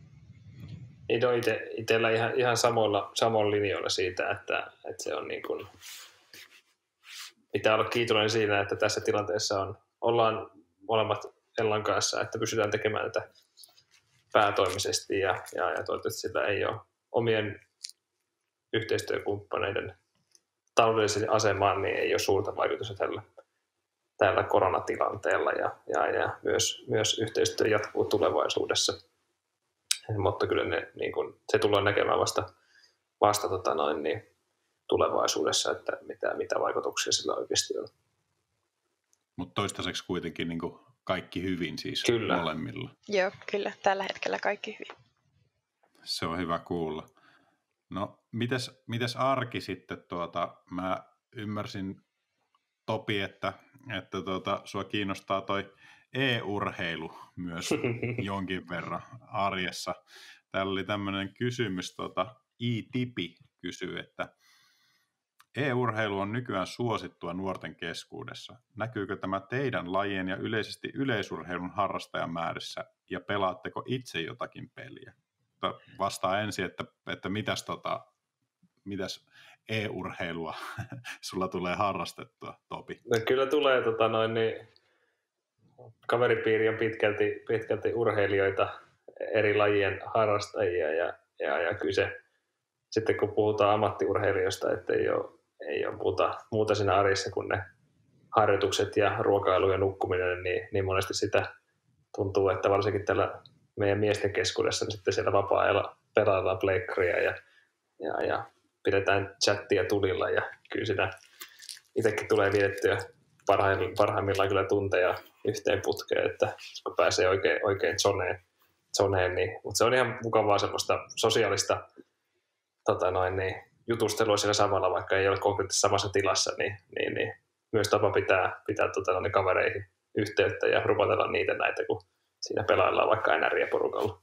Niin on ite, itsellä ihan, ihan samoilla, samoilla linjoilla siitä, että, että se on niin kuin, pitää olla kiitollinen siinä, että tässä tilanteessa on, ollaan molemmat Ellan kanssa, että pystytään tekemään tätä päätoimisesti ja, ja, ja toivottavasti sillä ei ole omien yhteistyökumppaneiden taloudelliseen asemaan, niin ei ole suurta vaikutusta tällä, tällä koronatilanteella ja, ja, ja myös, myös yhteistyö jatkuu tulevaisuudessa. Mutta kyllä ne, niin kun, se tullaan näkemään vasta, vasta tota noin, niin tulevaisuudessa, että mitä, mitä vaikutuksia sillä oikeasti on. Mutta toistaiseksi kuitenkin niin kuin kaikki hyvin siis kyllä. molemmilla. Joo, kyllä. Tällä hetkellä kaikki hyvin. Se on hyvä kuulla. No, mites, mites arki sitten? Tuota, mä ymmärsin, Topi, että, että tuota, sua kiinnostaa toi e-urheilu myös jonkin verran arjessa. Täällä oli tämmöinen kysymys, tuota, I-Tipi kysyy, että e-urheilu on nykyään suosittua nuorten keskuudessa. Näkyykö tämä teidän lajien ja yleisesti yleisurheilun harrastajamäärissä ja pelaatteko itse jotakin peliä? Vastaa ensin, että, että mitäs, tota, mitäs e-urheilua sulla tulee harrastettua, Topi? No kyllä tulee, tota noin, niin, kaveripiiri on pitkälti, pitkälti urheilijoita, eri lajien harrastajia ja, ja, ja kyllä se, sitten kun puhutaan ammattiurheilijoista, että ei ole, ei ole muuta, muuta siinä arjessa kuin ne harjoitukset ja ruokailu ja nukkuminen, niin, niin monesti sitä tuntuu, että varsinkin tällä meidän miesten keskuudessa, niin sitten siellä vapaa-ajalla pelaillaan pleikkaria ja, ja, ja pidetään chattia tulilla ja kyllä sitä itsekin tulee vietettyä parhaimmillaan, parhaimmillaan kyllä tunteja yhteen putkeen, että kun pääsee oikein, oikein zoneen, zoneen niin, mutta se on ihan mukavaa semmoista sosiaalista tota noin, niin, jutustelua siellä samalla, vaikka ei ole konkreettisesti samassa tilassa, niin, niin, niin myös tapa pitää, pitää tota noin, kavereihin yhteyttä ja rupatella niitä näitä, kun siinä pelaillaan vaikka N R-porukalla.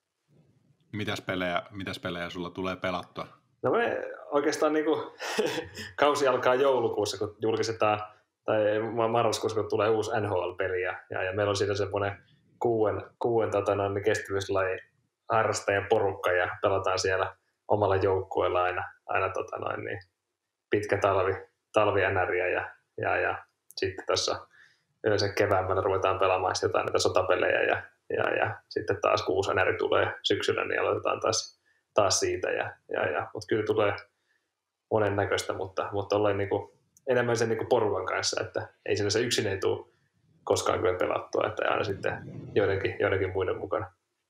Mitäs pelejä, mitäs pelejä sulla tulee pelattua? No me oikeastaan niin kuin, kausi alkaa joulukuussa, kun julkistetaan, tai marraskuussa, kun tulee uusi N H L-peli, ja, ja meillä on siinä semmoinen kuuden, kuuden tota, kestävyyslaji harrastajan porukka, ja pelataan siellä omalla joukkueella aina, aina tota noin, niin pitkä talvi, talvi-NRiä ja, ja, ja sitten tuossa yleensä keväämällä ruvetaan pelaamaan jotain näitä sotapelejä ja, ja, ja sitten taas kun uusi NR tulee syksyllä, niin aloitetaan taas, taas siitä. Ja, ja, ja. Mutta kyllä tulee monennäköistä, mutta, mutta ollaan niin kuin enemmän sen niin kuin porukan kanssa, että ei sinne se yksin ei tule koskaan kyllä pelattua, että aina sitten joidenkin, joidenkin muiden mukana.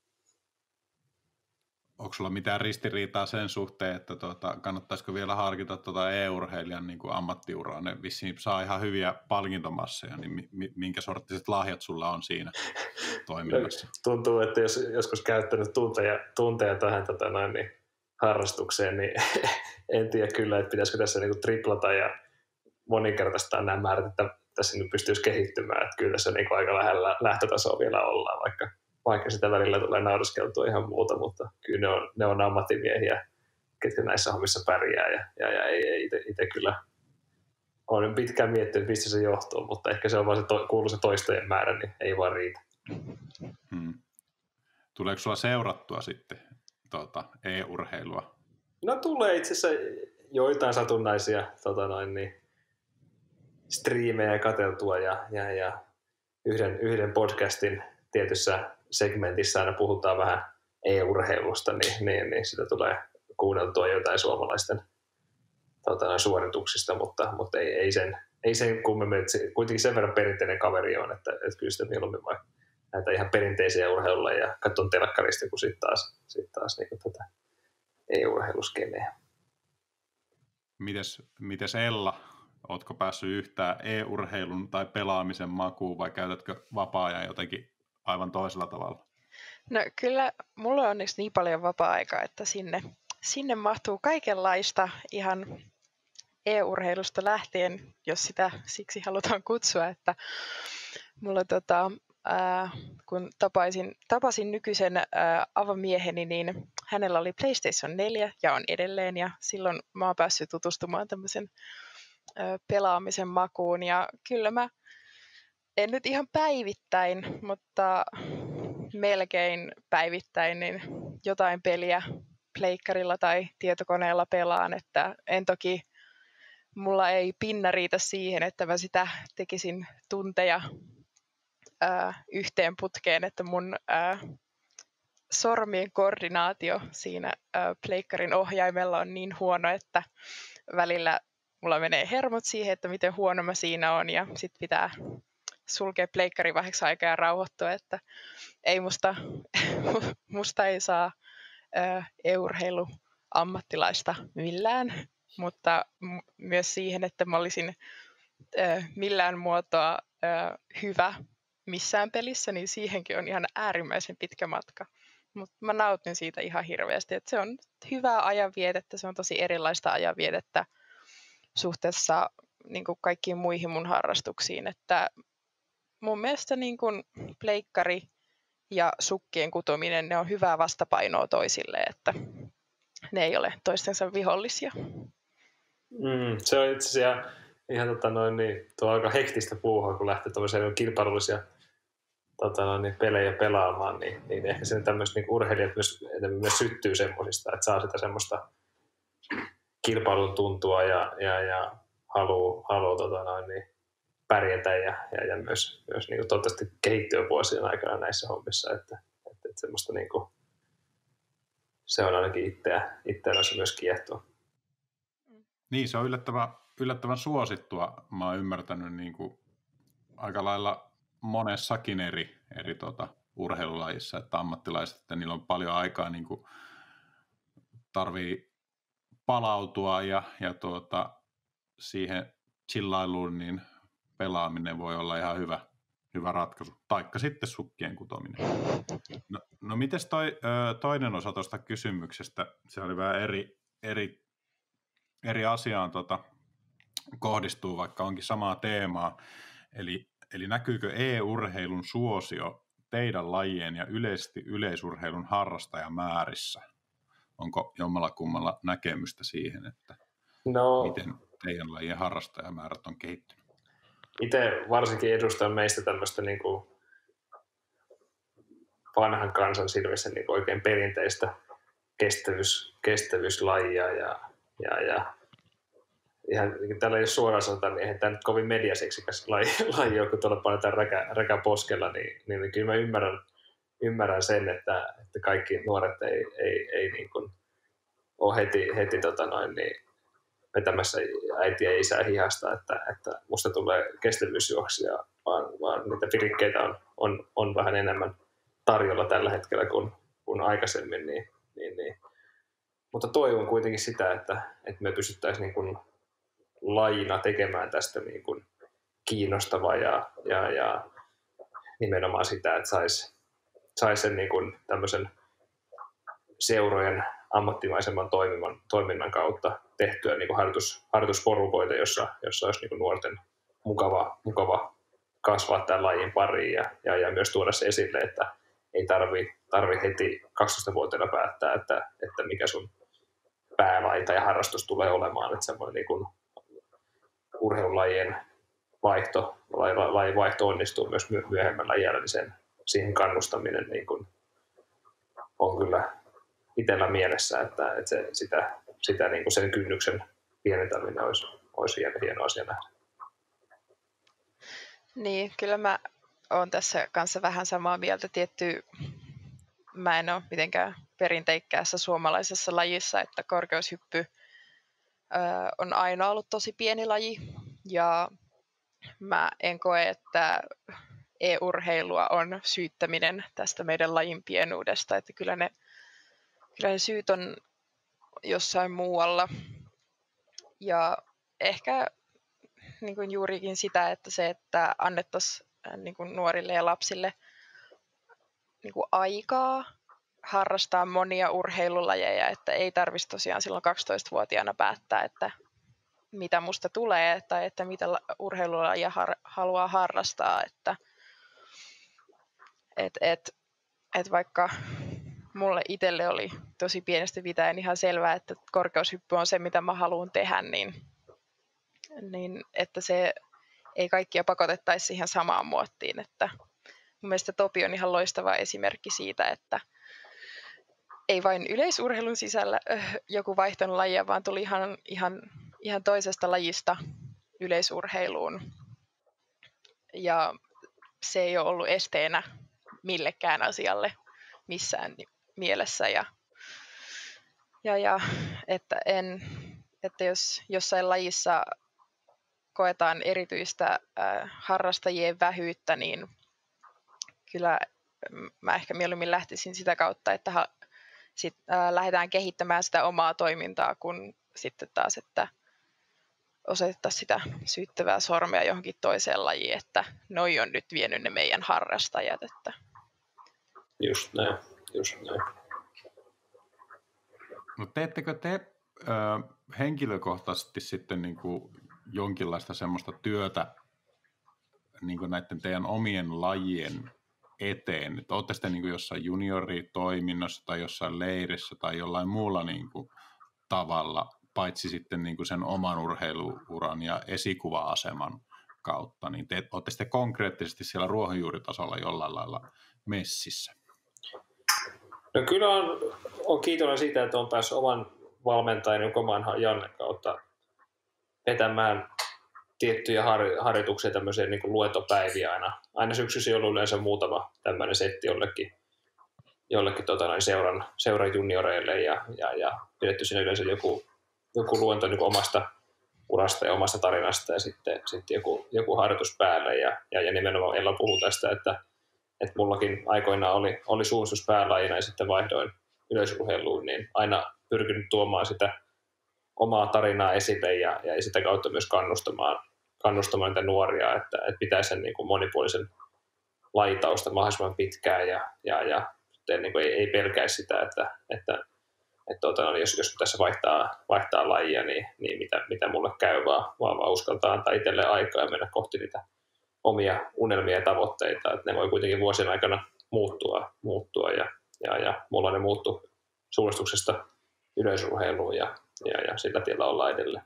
Onko sulla mitään ristiriitaa sen suhteen, että tuota, kannattaisiko vielä harkita tuota e-urheilijan niin kuin ammattiuraa? Ne vissiin saa ihan hyviä palkintomasseja, niin mi- minkä sorttiset lahjat sulla on siinä toiminnassa? Tuntuu, että jos joskus käyttänyt tunteja, tunteja tähän tota noin, niin harrastukseen, niin en tiedä kyllä, että pitäisikö tässä niin kuin triplata ja moninkertaistaa nämä määrät, että tässä nyt pystyisi kehittymään. Että kyllä tässä niin kuin aika lähellä lähtötasoa vielä ollaan, vaikka vaikka sitä välillä tulee nauriskeltua ihan muuta, mutta kyllä ne on, ne on ammattimiehiä, ketkä näissä hommissa pärjää, ja, ja, ja ei, ei itse kyllä olen pitkään miettinyt, mistä se johtuu, mutta ehkä se on vaan se to, kuuluisa toistojen määrä, niin ei vaan riitä. Hmm. Tuleeko sulla seurattua sitten tuota, e-urheilua? No tulee itse asiassa joitain satunnaisia tota noin, niin, striimejä katseltua, ja, ja, ja yhden, yhden podcastin tietyssä segmentissä aina puhutaan vähän e-urheilusta, niin, niin, niin sitä tulee kuunneltua jotain suomalaisten tota, suorituksista, mutta, mutta ei, ei, sen, ei sen kummemmin, että se, kuitenkin sen verran perinteinen kaveri on, että, että kyllä sitä mieluummin vaikka näitä ihan perinteisiä urheiluja katson telkkarista, kun sitten taas, sit taas niin tätä e-urheiluskeneä. Mites, mites Ella? Ootko päässyt yhtään e-urheilun tai pelaamisen makuun vai käytätkö vapaa-ajan jotenkin aivan toisella tavalla? No kyllä, mulla on onneksi niin paljon vapaa-aikaa, että sinne, sinne mahtuu kaikenlaista ihan e-urheilusta lähtien, jos sitä siksi halutaan kutsua, että mulla tota, ää, kun tapaisin, tapasin nykyisen ää, avamieheni, niin hänellä oli PlayStation neljä ja on edelleen, ja silloin mä oon päässyt tutustumaan tämmöisen ää, pelaamisen makuun, ja kyllä mä en nyt ihan päivittäin, mutta melkein päivittäin niin jotain peliä pleikkarilla tai tietokoneella pelaan, että en toki, mulla ei pinna riitä siihen, että mä sitä tekisin tunteja ää, yhteen putkeen, että mun ää, sormien koordinaatio siinä ää, pleikkarin ohjaimella on niin huono, että välillä mulla menee hermot siihen, että miten huono mä siinä on, ja sit pitää sulkea pleikkari vähäksi aikaa ja rauhoittua, että ei musta, musta ei saa ää, e-urheiluammattilaista millään, mutta m- myös siihen, että mä olisin ää, millään muotoa ää, hyvä missään pelissä, niin siihenkin on ihan äärimmäisen pitkä matka. Mutta mä nautin siitä ihan hirveästi, että se on hyvää ajanvietettä, se on tosi erilaista ajanvietettä suhteessa niin kuin kaikkiin muihin mun harrastuksiin, että mun mielestä niin kuin pleikkari ja sukkien kutominen, ne on hyvää vastapainoa toisille, että ne ei ole toistensa vihollisia. Mm, se on itse asiassa ihan tota noin, niin, tuo aika hektistä puuhaa, kun lähtee tuollaisia kilpailullisia tota noin, niin pelejä pelaamaan, niin, niin ehkä sen tämmöiset niin urheilijat myös, myös syttyy semmoisista, että saa sitä semmoista kilpailun tuntua ja, ja, ja haluaa haluu, tota noin, niin, pärjätä ja, ja, ja myös, myös niin kuin toivottavasti kehittyä vuosien aikana näissä hommissa, että, että, että semmoista niin kuin, se on ainakin itseä, itseään myös kiehtoa. Niin, se on yllättävän, yllättävän suosittua. Mä oon ymmärtänyt niin kuin aika lailla monessakin eri, eri tuota, urheilulajissa, että ammattilaiset, että niillä on paljon aikaa niin kuin tarvii palautua ja, ja tuota, siihen chillailuun niin pelaaminen voi olla ihan hyvä, hyvä ratkaisu. Taikka sitten sukkien kutominen. No, no mites toi toinen osa tuosta kysymyksestä? Se oli vähän eri, eri, eri asiaan tota, kohdistuu, vaikka onkin samaa teemaa. Eli, eli näkyykö e-urheilun suosio teidän lajien ja yleisesti yleisurheilun harrastajamäärissä? Onko jommalla kummalla näkemystä siihen, että no, miten teidän lajien harrastajamäärät on kehittynyt? Itse varsinkin edustan meistä tämmöistä niin kuin vanhan kansan silmissä niin kuin oikein perinteistä kestävyys, kestävyyslajia ja, ja, ja ihan niin tällä jos suoraan sanotaan, niin eihän tämä nyt kovin mediaseksikäs laji, laji ole, kun tuolla painetaan räkä, räkä poskella, niin, niin, niin kyllä mä ymmärrän, ymmärrän sen, että, että kaikki nuoret ei, ei, ei niin kuin ole heti, heti tota noin, niin vetämässä äitiä ja isää hihasta, että, että musta tulee kestävyysjuoksia, vaan, vaan niitä virikkeitä on, on, on vähän enemmän tarjolla tällä hetkellä kuin, kuin aikaisemmin. Niin, niin, niin. Mutta toivon kuitenkin sitä, että, että me pystyttäisiin niin kuin lajina tekemään tästä niin kuin kiinnostavaa ja, ja, ja nimenomaan sitä, että saisi sais sen niin kuin tämmöisen seurojen ammattimaisemman toiminnan, toiminnan kautta tehtyä niin kuin harjoitus, harjoitusporukoita, jossa, jossa olisi niin kuin nuorten mukava, mukava kasvaa tämän lajin pariin ja, ja, ja myös tuoda se esille, että ei tarvi, tarvi heti kaksitoistavuotiaana päättää, että, että mikä sun päälaji tai harrastus tulee olemaan, että semmoinen niin kuin urheilulajien vaihto, lajin vaihto onnistuu myös myöhemmällä iällä, niin sen, siihen kannustaminen niin kuin on kyllä itsellä mielessä, että, että se, sitä, sitä niin kuin sen kynnyksen pienentäminen olisi, olisi hieno, hieno asia nähdä. Niin, kyllä mä oon tässä kanssa vähän samaa mieltä. Tietty, mä en ole mitenkään perinteikkäässä suomalaisessa lajissa, että korkeushyppy ö, on aina ollut tosi pieni laji. Ja mä en koe, että e-urheilua on syyttäminen tästä meidän lajin pienuudesta. Että kyllä ne, kyllä ne syyt on jossain muualla. Ja ehkä niin kuin juurikin sitä, että se, että annettaisiin niin kuin nuorille ja lapsille niin kuin aikaa harrastaa monia urheilulajeja, että ei tarvitsisi tosiaan silloin kaksitoistavuotiaana päättää, että mitä musta tulee tai että mitä urheilulajia har- haluaa harrastaa. Että, et, et, et vaikka mulle itselle oli tosi pienestä pitäen ihan selvää, että korkeushyppy on se, mitä mä haluan tehdä, niin, niin että se ei kaikkia pakotettaisi siihen samaan muottiin. Että mun mielestä Topi on ihan loistava esimerkki siitä, että ei vain yleisurheilun sisällä äh, joku vaihtanut lajia, vaan tuli ihan, ihan, ihan toisesta lajista yleisurheiluun. Ja se ei ole ollut esteenä millekään asialle missään mielessä. Ja, ja, ja että, en, että jos jossain lajissa koetaan erityistä äh, harrastajien vähyyttä, niin kyllä mä ehkä mieluummin lähtisin sitä kautta, että ha, sit, äh, lähdetään kehittämään sitä omaa toimintaa, kun sitten taas, että osoitettaisiin sitä syyttävää sormea johonkin toiseen lajiin, että noi on nyt vienyt ne meidän harrastajat. Että. Just näin, just näin. No teettekö te ö, henkilökohtaisesti sitten niin kuin jonkinlaista semmoista työtä niin kuin näiden teidän omien lajien eteen? Että olette sitten niin kuin jossain junioritoiminnassa tai jossain leirissä tai jollain muulla niin kuin tavalla, paitsi sitten niin kuin sen oman urheiluuran ja esikuva-aseman kautta, niin te olette sitten konkreettisesti siellä ruohonjuuritasolla jollain lailla messissä? No kyllä on, on kiitollinen siitä, että olen päässyt oman valmentajan Koman Janne kautta vetämään tiettyjä har- harjoituksia, tämmöisiä niin kuin luentopäiviä aina. Aina syksyssä on ollut yleensä muutama tämmöinen setti jollekin, jollekin tota, noin seuran, seuran junioreille ja, ja, ja pidetty siinä yleensä joku, joku luento niin kuin omasta urasta ja omasta tarinasta ja sitten, sitten joku, joku harjoitus päälle. Ja, ja, ja nimenomaan Ella puhuu tästä, että, että mullakin aikoinaan oli, oli suunnistus päälajina ja sitten vaihdoin yleisurheiluun, niin aina pyrkinyt tuomaan sitä omaa tarinaa esille ja, ja sitä kautta myös kannustamaan, kannustamaan niitä nuoria, että, että pitäisi sen niin kuin monipuolisen lajitausta mahdollisimman pitkään ja, ja, ja niin kuin ei, ei pelkäisi sitä, että, että, että tuota, jos, jos tässä vaihtaa, vaihtaa lajia, niin, niin mitä, mitä mulle käy, vaan, vaan, vaan uskaltaa antaa itselleen aikaa ja mennä kohti niitä omia unelmia ja tavoitteita, että ne voi kuitenkin vuosien aikana muuttua, muuttua ja, ja, ja mulla ne muuttu suunnistuksesta yleisurheiluun ja, ja, ja sillä tiellä ollaan edelleen.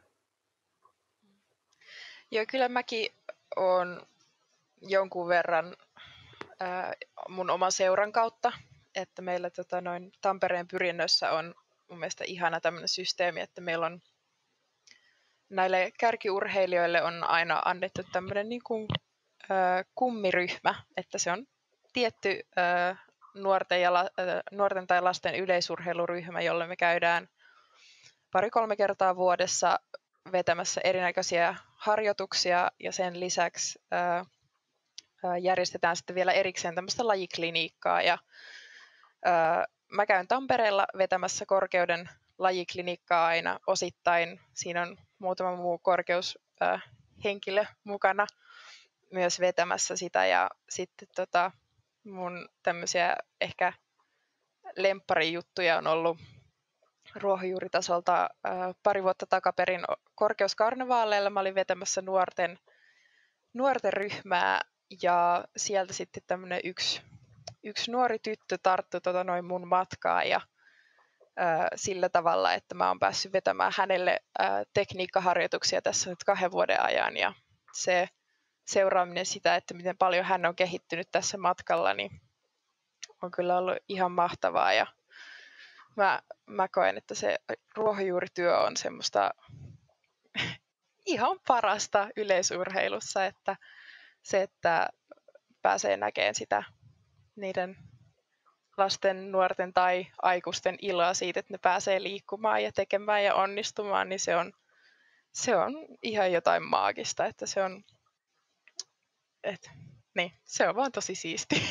Joo, kyllä mäkin olen jonkun verran ää, mun oman seuran kautta että meillä tota, noin Tampereen Pyrinnössä on mun mielestä ihana tämmöinen systeemi, että meillä on näille kärkiurheilijoille on aina annettu tämmöinen niin kuin, ö, kummiryhmä, että se on tietty ö, nuorten, ja la, ö, nuorten tai lasten yleisurheiluryhmä, jolle me käydään pari-kolme kertaa vuodessa vetämässä erinäköisiä harjoituksia ja sen lisäksi ö, ö, järjestetään sitten vielä erikseen tämmöistä lajikliniikkaa. Ja, ö, mä käyn Tampereella vetämässä korkeuden lajiklinikkaa aina osittain. Siinä on muutama muu korkeushenkilö mukana myös vetämässä sitä. Ja sitten tota, mun tämmöisiä ehkä lempparijuttuja on ollut ruohonjuuritasolta ää, pari vuotta takaperin korkeuskarnevaaleilla. Mä olin vetämässä nuorten, nuorten ryhmää ja sieltä sitten tämmöinen yksi, yksi nuori tyttö tarttui tota noin mun matkaa ja sillä tavalla, että mä oon päässyt vetämään hänelle ää, tekniikkaharjoituksia tässä nyt kahden vuoden ajan ja se seuraaminen sitä, että miten paljon hän on kehittynyt tässä matkalla, niin on kyllä ollut ihan mahtavaa ja mä, mä koen, että se ruohonjuurityö on semmoista ihan parasta yleisurheilussa, että se, että pääsee näkemään sitä niiden lasten, nuorten tai aikuisten iloa siitä, että ne pääsee liikkumaan ja tekemään ja onnistumaan, niin se on, se on ihan jotain maagista, että se on, et, niin, se on vaan tosi siistiä.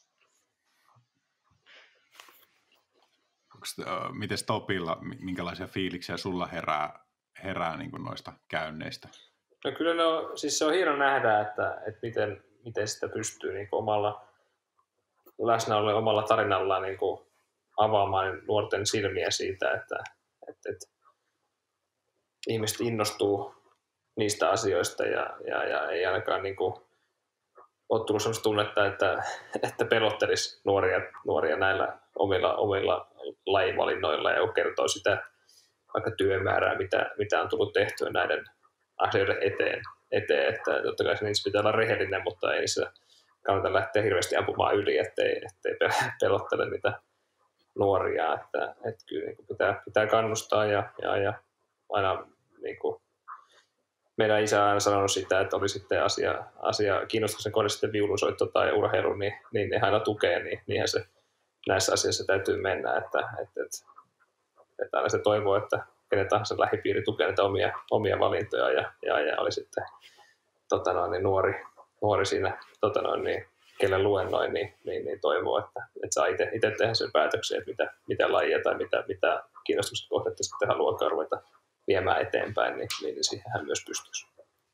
Miten Topilla, minkälaisia fiiliksiä sulla herää, herää niin kuin noista käynneistä? No kyllä ne on, siis se on hieno nähdä, että, että miten, miten sitä pystyy niin kuin omalla läsnäololla omalla tarinallaan niin kuin avaamaan nuorten silmiä siitä, että, että, että ihmiset innostuu niistä asioista ja, ja, ja ei ainakaan niin kuin ole tullut sellaista tunnetta, että, että pelottelisi nuoria, nuoria näillä omilla, omilla lajivalinnoilla ja kertoo sitä vaikka työmäärää, mitä, mitä on tullut tehtyä näiden asioiden eteen, eteen. Että totta kai se niissä pitää olla rehellinen, mutta ei niissä kannata lähteä hirveästi ampumaan yli, ettei, ettei pelottele niitä nuoria. Että, että kyllä niin kuin pitää, pitää kannustaa ja, ja, ja aina niin kuin meidän isä on aina sanonut sitä, että oli sitten asia, asia kiinnostuksen kohde sitten viulunsoitto tai urheilu, niin, niin ne aina tukee, niin niinhän se näissä asioissa täytyy mennä, että, että, että, että aina se toivoo, että kenen tahansa lähipiiri tukee niitä omia, omia valintoja ja, ja, ja oli sitten tota noin, niin nuori, nuori siinä, tota noin, niin, kelle luennoin, niin, niin, niin toivoo, että, että saa itse tehdä sen päätöksen, että mitä, mitä lajia tai mitä, mitä kiinnostuksen kohdetta sitten haluaa ruveta viemään eteenpäin, niin, niin siihen hän myös pystyisi.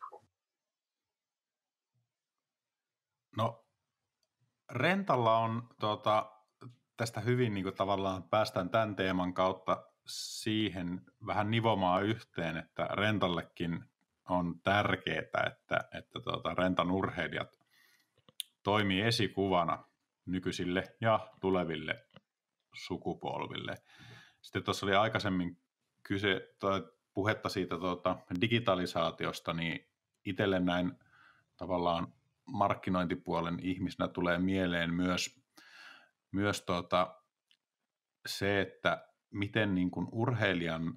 No, Rentalla on tuota, tästä hyvin niin kuin tavallaan päästään tämän teeman kautta siihen vähän nivomaan yhteen, että Rentallekin on tärkeää, että, että tuota, Rentan urheilijat toimii esikuvana nykyisille ja tuleville sukupolville. Sitten tuossa oli aikaisemmin kyse, toi, puhetta siitä tuota, digitalisaatiosta, niin itselle näin tavallaan markkinointipuolen ihmisenä tulee mieleen myös, myös tuota, se, että miten niin kuin urheilijan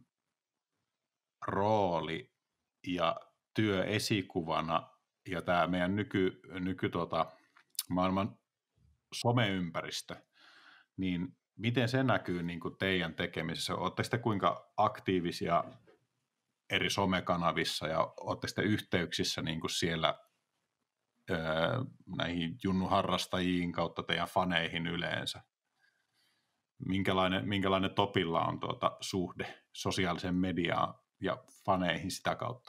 rooli ja työ esikuvana ja tämä meidän nyky, nyky tuota, maailman someympäristö, niin miten se näkyy niin kuin teidän tekemisessä? Oletteko te kuinka aktiivisia eri somekanavissa ja oletteko te yhteyksissä niin kuin siellä öö, näihin junnuharrastajiin kautta teidän faneihin yleensä? Minkälainen, minkälainen Topilla on tuota suhde sosiaaliseen mediaan ja faneihin sitä kautta?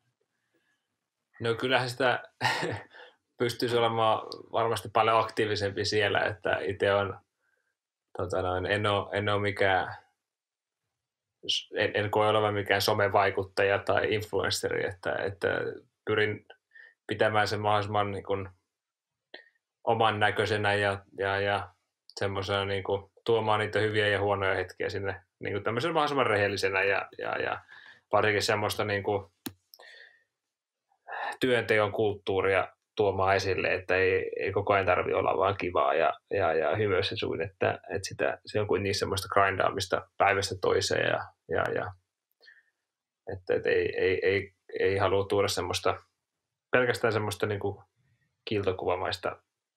No kyllähän sitä pystyisi olemaan varmasti paljon aktiivisempi siellä, että itse on, tota noin, en, ole, en ole mikään, en, en koe olevan mikään somevaikuttaja tai influensseri, että, että pyrin pitämään sen mahdollisimman niin kuin oman näköisenä ja, ja, ja semmoisena niin kuin tuomaan niitä hyviä ja huonoja hetkiä sinne niin kuin tämmöisen mahdollisimman rehellisenä ja, ja, ja varsinkin semmoista niin kuin työnteon kulttuuria tuomaan esille, että ei, ei koko ajan tarvitse olla vaan kivaa ja, ja, ja hymyssä suin, että, että sitä, se on kuin niin semmoista grindaamista päivästä toiseen ja, ja, ja että, että ei, ei, ei, ei halua tuoda semmoista, pelkästään semmoista niin kuin kiiltokuvamaista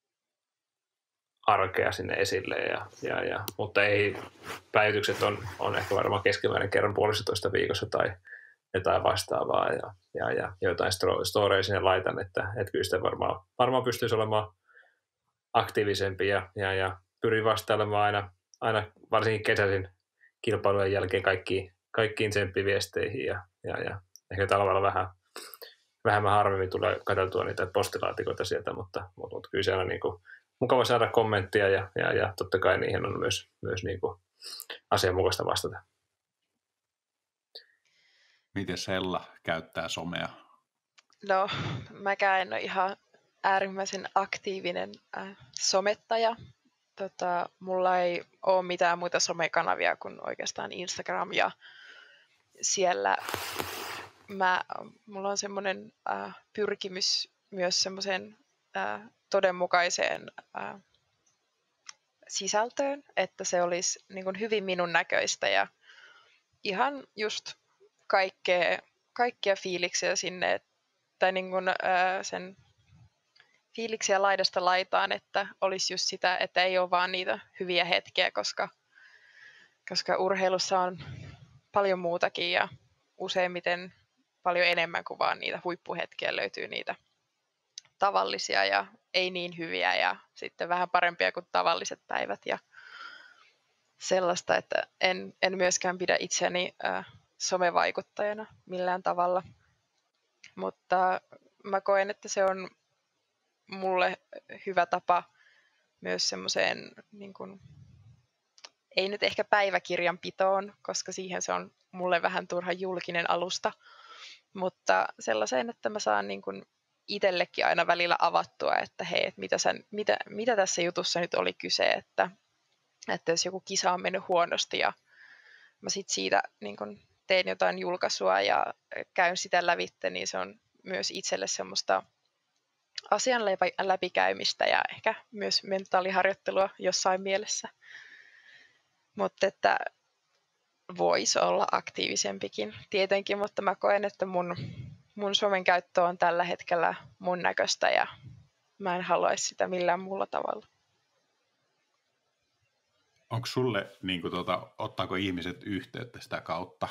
arkea sinne esille, ja, ja, ja, mutta ei, päivitykset on, on ehkä varmaan keskimäärin kerran puolestatoista viikossa tai jotain vastaavaa ja, ja, ja jotain storeja sinne laitan, että, että kyllä sitä varmaan, varmaan pystyisi olemaan aktiivisempi ja, ja, ja pyrin vastailemaan aina, aina varsinkin kesäisin kilpailujen jälkeen kaikkiin, kaikkiin tsemppiviesteihin ja, ja, ja ehkä talvella vähän, vähemmän harvemmin tulee katseltua niitä postilaatikoita sieltä, mutta, mutta, mutta kyllä se on niin kuin mukava saada kommenttia ja, ja, ja totta kai niihin on myös, myös niin kuin asianmukaista vastata. Miten Sella käyttää somea? No, mäkään en ole ihan äärimmäisen aktiivinen äh, somettaja. Tota, mulla ei ole mitään muita somekanavia kuin oikeastaan Instagram, ja siellä mä, mulla on semmoinen äh, pyrkimys myös semmoiseen äh, todenmukaiseen äh, sisältöön, että se olisi niin kuin hyvin minun näköistä ja ihan just kaikkea, kaikkia fiiliksiä sinne, tai niin kuin, ää, sen fiiliksiä laidasta laitaan, että olisi just sitä, että ei ole vaan niitä hyviä hetkiä, koska, koska urheilussa on paljon muutakin ja useimmiten paljon enemmän kuin vaan niitä huippuhetkiä löytyy niitä tavallisia ja ei niin hyviä ja sitten vähän parempia kuin tavalliset päivät ja sellaista, että en, en myöskään pidä itseäni ää, somevaikuttajana millään tavalla, mutta mä koen, että se on mulle hyvä tapa myös semmoiseen, niin kuin, ei nyt ehkä päiväkirjanpitoon, koska siihen se on mulle vähän turha julkinen alusta, mutta sellaiseen, että mä saan niin kuin itsellekin aina välillä avattua, että hei, että mitä, sen, mitä, mitä tässä jutussa nyt oli kyse, että, että jos joku kisa on mennyt huonosti ja mä sit siitä niin kun teen jotain julkaisua ja käyn sitä lävitte, niin se on myös itselle semmoista asian läpikäymistä ja ehkä myös mentaaliharjoittelua jossain mielessä. Mutta että voisi olla aktiivisempikin tietenkin, mutta mä koen, että mun, mun somen käyttö on tällä hetkellä mun näköistä ja mä en haluaisi sitä millään muulla tavalla. Onko sulle, niin kuin tuota, ottaako ihmiset yhteyttä sitä kautta?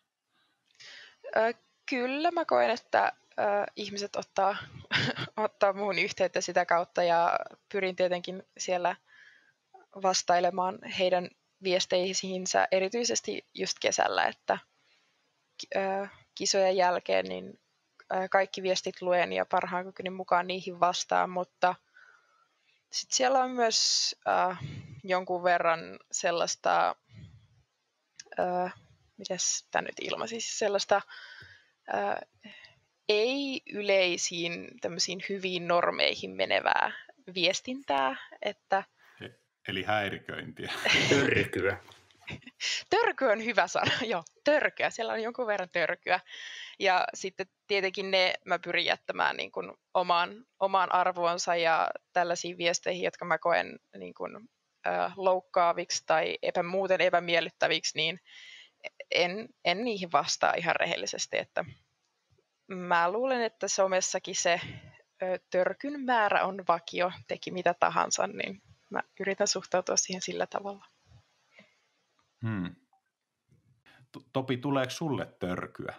Ö, kyllä mä koen, että ö, ihmiset ottaa, ottaa muun yhteyttä sitä kautta ja pyrin tietenkin siellä vastailemaan heidän viesteihinsä erityisesti just kesällä, että ö, kisojen jälkeen niin ö, kaikki viestit luen ja parhaan kykyni mukaan niihin vastaan, mutta sitten siellä on myös äh, jonkun verran sellaista, äh, mitäs tämä nyt ilmaisi, sellaista äh, ei-yleisiin tämmöisiin hyviin normeihin menevää viestintää, että eli häiriköintiä. Törkyä. Törky on hyvä sana, joo, törkyä. Siellä on jonkun verran törkyä. Ja sitten tietenkin ne mä pyrin jättämään niin kuin omaan, omaan arvoonsa ja tällaisiin viesteihin, jotka mä koen niin kuin, äh, loukkaaviksi tai epä, muuten epämiellyttäviksi, niin en, en niihin vastaa ihan rehellisesti. Että mä luulen, että somessakin se ö, törkyn määrä on vakio, teki mitä tahansa, niin mä yritän suhtautua siihen sillä tavalla. Hmm. Topi, tuleeko sulle törkyä?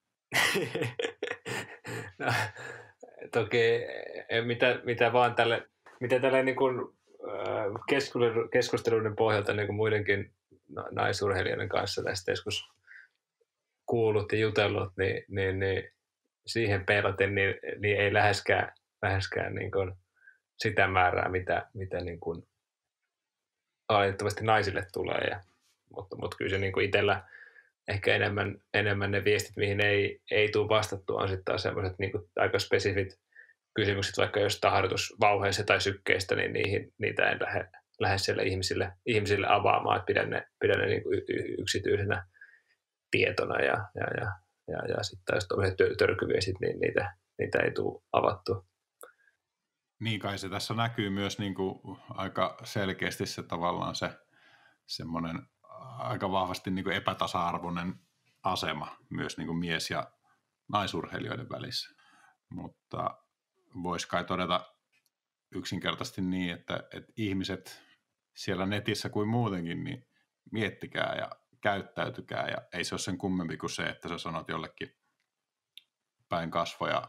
No, toki mitä, mitä vaan tälle, mitä tälle niin kuin, äh, keskusteluiden pohjalta niin kuin muidenkin naisurheilijoiden kanssa tästä joskus kuullut ja jutellut, niin, niin, niin siihen peilaten niin, niin ei läheskään, läheskään niin kuin sitä määrää, mitä, mitä niin kuin valitettavasti naisille tulee. Ja, mutta, mutta kyllä se niin kuin itsellä ehkä enemmän, enemmän ne viestit, mihin ei, ei tule vastattua, on sitten taas sellaiset niin kuin aika spesifit kysymykset, vaikka jos harjoitusvauheista tai sykkeistä, niin niihin, niitä en lähde, lähde siellä ihmisille, ihmisille avaamaan, että pidän ne, pidän ne niin kuin yksityisenä tietona ja, ja, ja, ja, ja sitten taas tuollaiset törkyviestit, niin niitä, niitä ei tule avattua. Niin kai se tässä näkyy myös niin kuin aika selkeästi se tavallaan se semmoinen aika vahvasti niin kuin epätasa-arvoinen asema myös niin kuin mies- ja naisurheilijoiden välissä. Mutta voisi kai todeta yksinkertaisesti niin, että, että ihmiset siellä netissä kuin muutenkin, niin miettikää ja käyttäytykää. Ja ei se ole sen kummempi kuin se, että sä sanot jollekin päin kasvoja,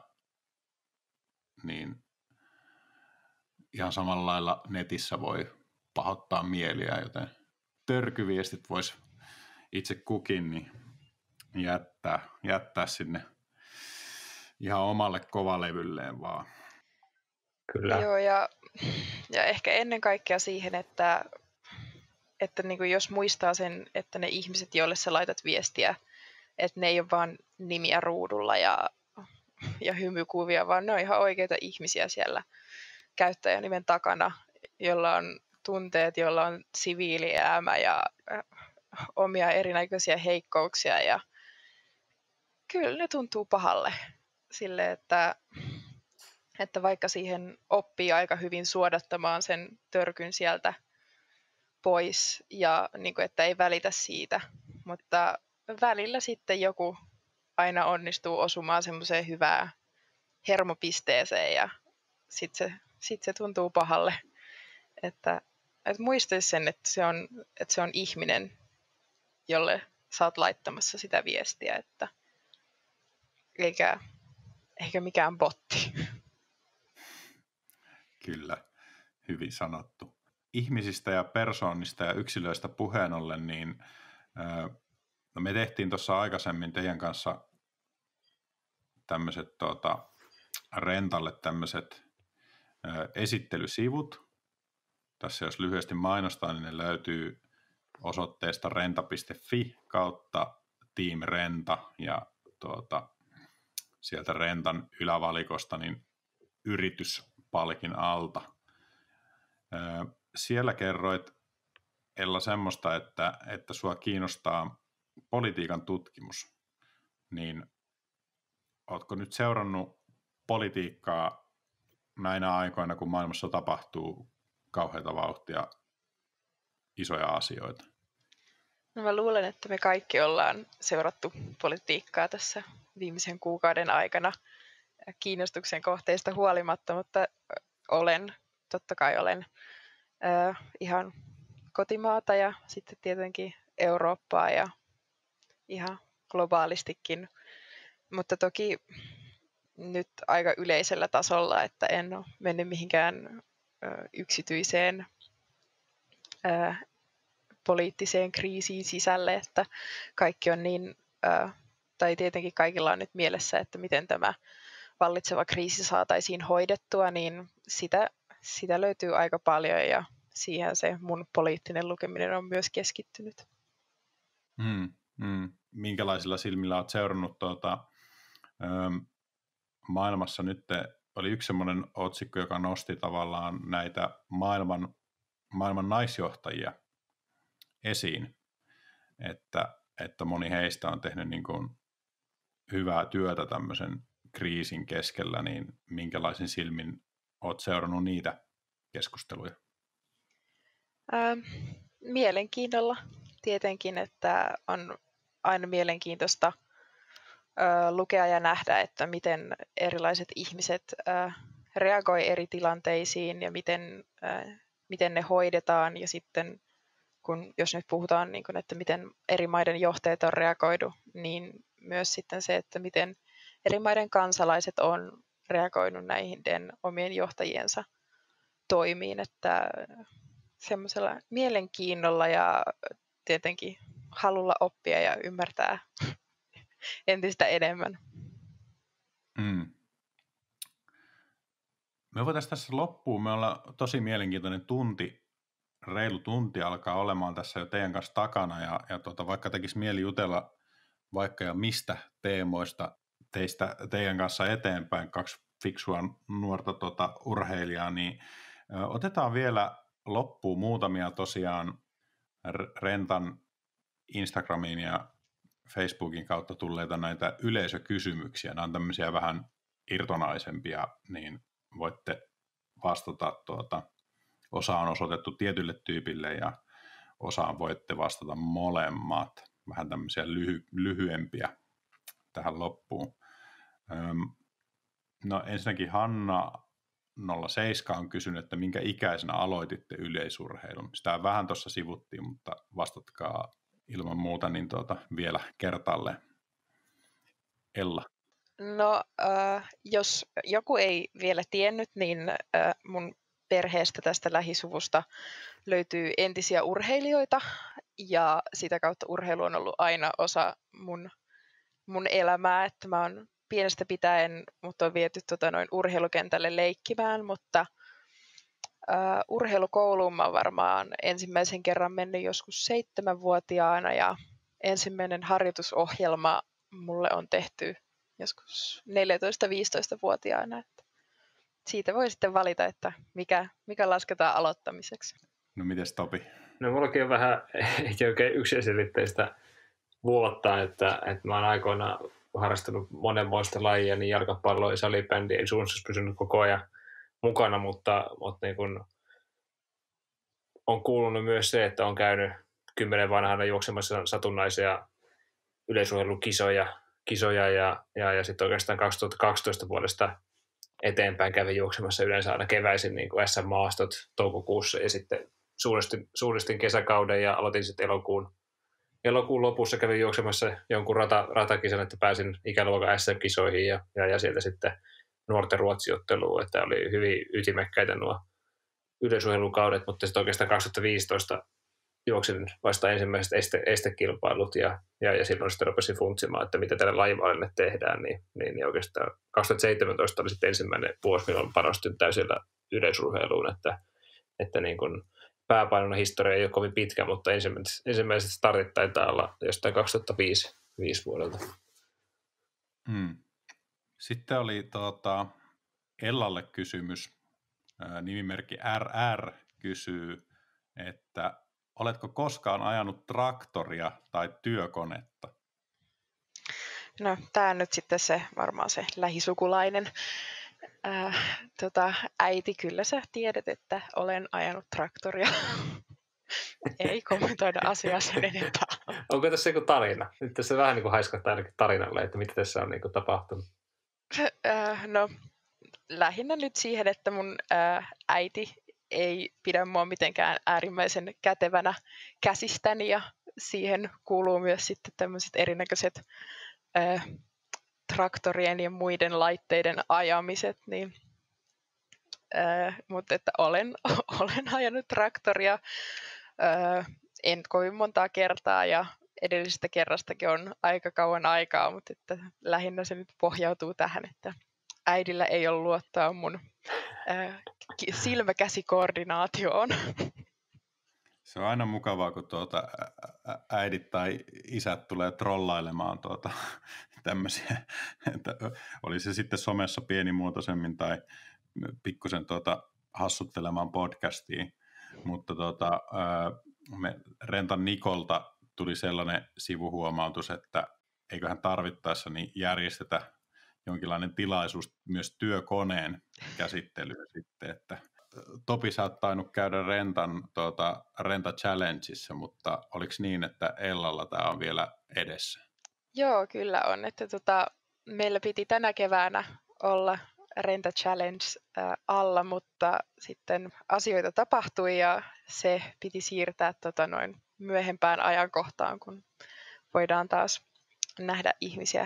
niin ihan samalla lailla netissä voi pahoittaa mieliä, joten törkyviestit voisi itse kukin niin jättää, jättää sinne ihan omalle kovalevylleen vaan. Kyllä. Joo, ja, ja ehkä ennen kaikkea siihen, että, että niin kuin jos muistaa sen, että ne ihmiset, joille sä laitat viestiä, että ne ei ole vaan nimiä ruudulla ja, ja hymykuvia, vaan ne on ihan oikeita ihmisiä siellä käyttäjänimen takana, jolla on tunteet, jolla on siviilielämä ja omia erinäköisiä heikkouksia. Ja kyllä ne tuntuu pahalle sille, että, että vaikka siihen oppii aika hyvin suodattamaan sen törkyn sieltä pois ja niin kuin, että ei välitä siitä, mutta välillä sitten joku aina onnistuu osumaan semmoiseen hyvään hermopisteeseen ja sitten se, sit se tuntuu pahalle, että, että muistaisi sen, että se, on, että se on ihminen, jolle sä oot laittamassa sitä viestiä, että eikä, eikä mikään botti. Kyllä, hyvin sanottu. Ihmisistä ja persoonista ja yksilöistä puheen ollen, niin no me tehtiin tuossa aikaisemmin teidän kanssa tämmöiset tuota, Rentalle tämmöiset esittelysivut. Tässä jos lyhyesti mainostaa, niin ne löytyy osoitteesta renta piste fi kautta Team Renta ja tuota, sieltä Rentan ylävalikosta niin yrityspalkin alta. Siellä kerroit, Ella, semmoista, että, että sua kiinnostaa politiikan tutkimus. Niin ootko nyt seurannut politiikkaa näinä aikoina, kun maailmassa tapahtuu kauheita vauhtia isoja asioita? No mä luulen, että me kaikki ollaan seurattu politiikkaa tässä viimeisen kuukauden aikana kiinnostuksen kohteista huolimatta, mutta olen, totta kai olen äh, ihan kotimaata ja sitten tietenkin Eurooppaa ja ihan globaalistikin, mutta toki nyt aika yleisellä tasolla, että en ole mennyt mihinkään ö, yksityiseen ö, poliittiseen kriisiin sisälle, että kaikki on niin, ö, tai tietenkin kaikilla on nyt mielessä, että miten tämä vallitseva kriisi saataisiin hoidettua, niin sitä, sitä löytyy aika paljon ja siihen se mun poliittinen lukeminen on myös keskittynyt. Mm, mm. Minkälaisilla silmillä olet seurannut tuota, ö, maailmassa nyt oli yksi semmoinen otsikko, joka nosti tavallaan näitä maailman, maailman naisjohtajia esiin, että, että moni heistä on tehnyt niin kuin hyvää työtä tämmöisen kriisin keskellä, niin minkälaisin silmin olet seurannut niitä keskusteluja? Ähm, mielenkiinnolla tietenkin, että on aina mielenkiintoista ö, lukea ja nähdä, että miten erilaiset ihmiset ö, reagoi eri tilanteisiin ja miten, ö, miten ne hoidetaan. Ja sitten, kun, jos nyt puhutaan, niin kun, että miten eri maiden johtajat on reagoidu, niin myös sitten se, että miten eri maiden kansalaiset on reagoinut näiden omien johtajiensa toimiin. Että semmoisella mielenkiinnolla ja tietenkin halulla oppia ja ymmärtää entistä enemmän. Mm. Me voitaisiin tässä loppuun, me ollaan tosi mielenkiintoinen tunti, reilu tunti alkaa olemaan tässä jo teidän kanssa takana ja, ja tuota, vaikka tekisi mieli jutella vaikka ja mistä teemoista teistä, teidän kanssa eteenpäin, kaksi fiksua nuorta tuota, urheilijaa, niin ö, otetaan vielä loppuun muutamia tosiaan Rentan Instagramin ja Facebookin kautta tulleita näitä yleisökysymyksiä. Nämä on tämmöisiä vähän irtonaisempia, niin voitte vastata, tuota, osa on osoitettu tietylle tyypille ja osaan voitte vastata molemmat. Vähän tämmöisiä lyhy- lyhyempiä tähän loppuun. Öm, no ensinnäkin Hanna nolla seitsemän on kysynyt, että minkä ikäisenä aloititte yleisurheilun. Sitä vähän tuossa sivuttiin, mutta vastatkaa ilman muuta niin tuota, vielä kertaalleen. Ella. No, äh, jos joku ei vielä tiennyt, niin äh, mun perheestä tästä lähisuvusta löytyy entisiä urheilijoita ja sitä kautta urheilu on ollut aina osa mun, mun elämää, että mä oon pienestä pitäen mut on viety tota, noin urheilukentälle leikkimään, mutta uh, urheilukouluun mä oon varmaan ensimmäisen kerran mennyt joskus seitsemänvuotiaana ja ensimmäinen harjoitusohjelma mulle on tehty joskus neljätoista-viisitoista-vuotiaana. Että siitä voi sitten valita, että mikä, mikä lasketaan aloittamiseksi. No mites Topi? No mullakin on vähän ei oikein yksiselitteistä vuotta, että, että mä oon aikoinaan harrastanut monenmoista lajia, niin jalkapalloa ja salibändiä ei suunnassa pysynyt koko ajan mukana, mutta, mutta niin kun on kuulunut myös se, että on käynyt kymmenen vanhana juoksemassa satunnaisia yleisurheilukisoja kisoja ja, ja, ja sitten oikeastaan kaksituhattakaksitoista vuodesta eteenpäin kävin juoksemassa yleensä aina keväisin niin kuin S M-maastot toukokuussa ja sitten suunnistin, suunnistin kesäkauden ja aloitin sitten elokuun Elokuun lopussa kävin juoksemassa jonkun rata, ratakisan, että pääsin ikäluokan S M-kisoihin ja, ja, ja sieltä sitten nuorten ruotsiotteluun, että oli hyvin ytimekkäitä nuo yleisurheilukaudet, mutta sitten oikeastaan kaksituhattaviisitoista juoksin vasta ensimmäiset este, estekilpailut ja, ja, ja silloin sitten rupesin funtsimaan, että mitä tälle lajivaalille tehdään, niin, niin, niin oikeastaan kaksituhattaseitsemäntoista oli sitten ensimmäinen vuosi, milloin panostin täysillä yleisurheiluun, että, että niin kuin pääpainona historia ei ole kovin pitkä, mutta ensimmäiset, ensimmäiset startit taitaa olla jostain kaksituhattaviisi vuodelta. Hmm. Sitten oli tuota, Ellalle kysymys. Nimimerkki R R kysyy, että oletko koskaan ajanut traktoria tai työkonetta? No, tämä on nyt sitten se varmaan se lähisukulainen. Äh, tota, äiti, kyllä sä tiedät, että olen ajanut traktoria. Ei kommentoida asiaa sen enempää. Onko tässä joku tarina? Nyt tässä vähän niin kuin haiskahtaa ainakin tarinalle, että mitä tässä on niin kuin tapahtunut. Äh, no, lähinnä nyt siihen, että mun äh, äiti ei pidä mua mitenkään äärimmäisen kätevänä käsistäni ja siihen kuuluu myös sitten tämmöiset erinäköiset äh, traktorien ja muiden laitteiden ajamiset, niin, äh, mutta että olen, olen ajanut traktoria äh, en kovin montaa kertaa ja edellisestä kerrastakin on aika kauan aikaa, mutta että lähinnä se nyt pohjautuu tähän, että äidillä ei ole luottaa mun äh, silmäkäsikoordinaatioon. Se on aina mukavaa, kun tuota äidit tai isät tulee trollailemaan tuota, tämmöisiä, että oli se sitten somessa pienimuotoisemmin tai pikkusen tuota, hassuttelemaan podcastiin, mutta tuota, me Rentan Nikolta tuli sellainen sivuhuomautus, että eiköhän tarvittaessa niin järjestetä jonkinlainen tilaisuus myös työkoneen käsittelyyn sitten, että Topi sä oot tainnut käydä Rentan, tuota, Renta Challengeissa, mutta oliko niin, että Ellalla tämä on vielä edessä? Joo, kyllä on. Että tota, meillä piti tänä keväänä olla Renta Challenge äh, alla, mutta sitten asioita tapahtui ja se piti siirtää tota, noin myöhempään ajankohtaan, kun voidaan taas nähdä ihmisiä.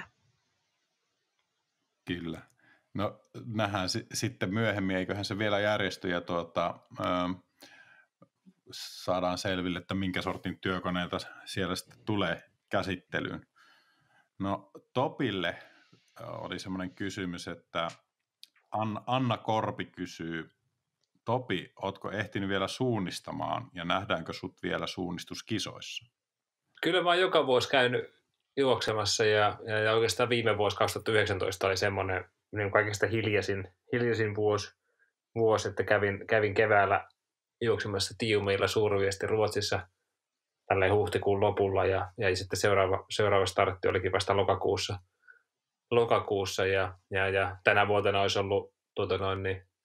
Kyllä. No nähdään s- sitten myöhemmin, eiköhän se vielä järjesty ja tuota, ö, saadaan selville, että minkä sortin työkoneita siellä sitten tulee käsittelyyn. No Topille oli semmoinen kysymys, että Anna Korpi kysyy, Topi, ootko ehtinyt vielä suunnistamaan ja nähdäänkö sut vielä suunnistuskisoissa? Kyllä mä oon joka vuosi käynyt juoksemassa ja, ja, ja oikeastaan viime vuosi kaksituhattayhdeksäntoista oli semmoinen niin kaikista hiljaisin, hiljaisin vuosi, vuosi, että kävin, kävin keväällä juoksemassa Tiumeilla Suurviesti Ruotsissa tälleen huhtikuun lopulla ja, ja sitten seuraava, seuraava startti olikin vasta lokakuussa, lokakuussa ja, ja, ja tänä vuotena olisi ollut tuota noin, niin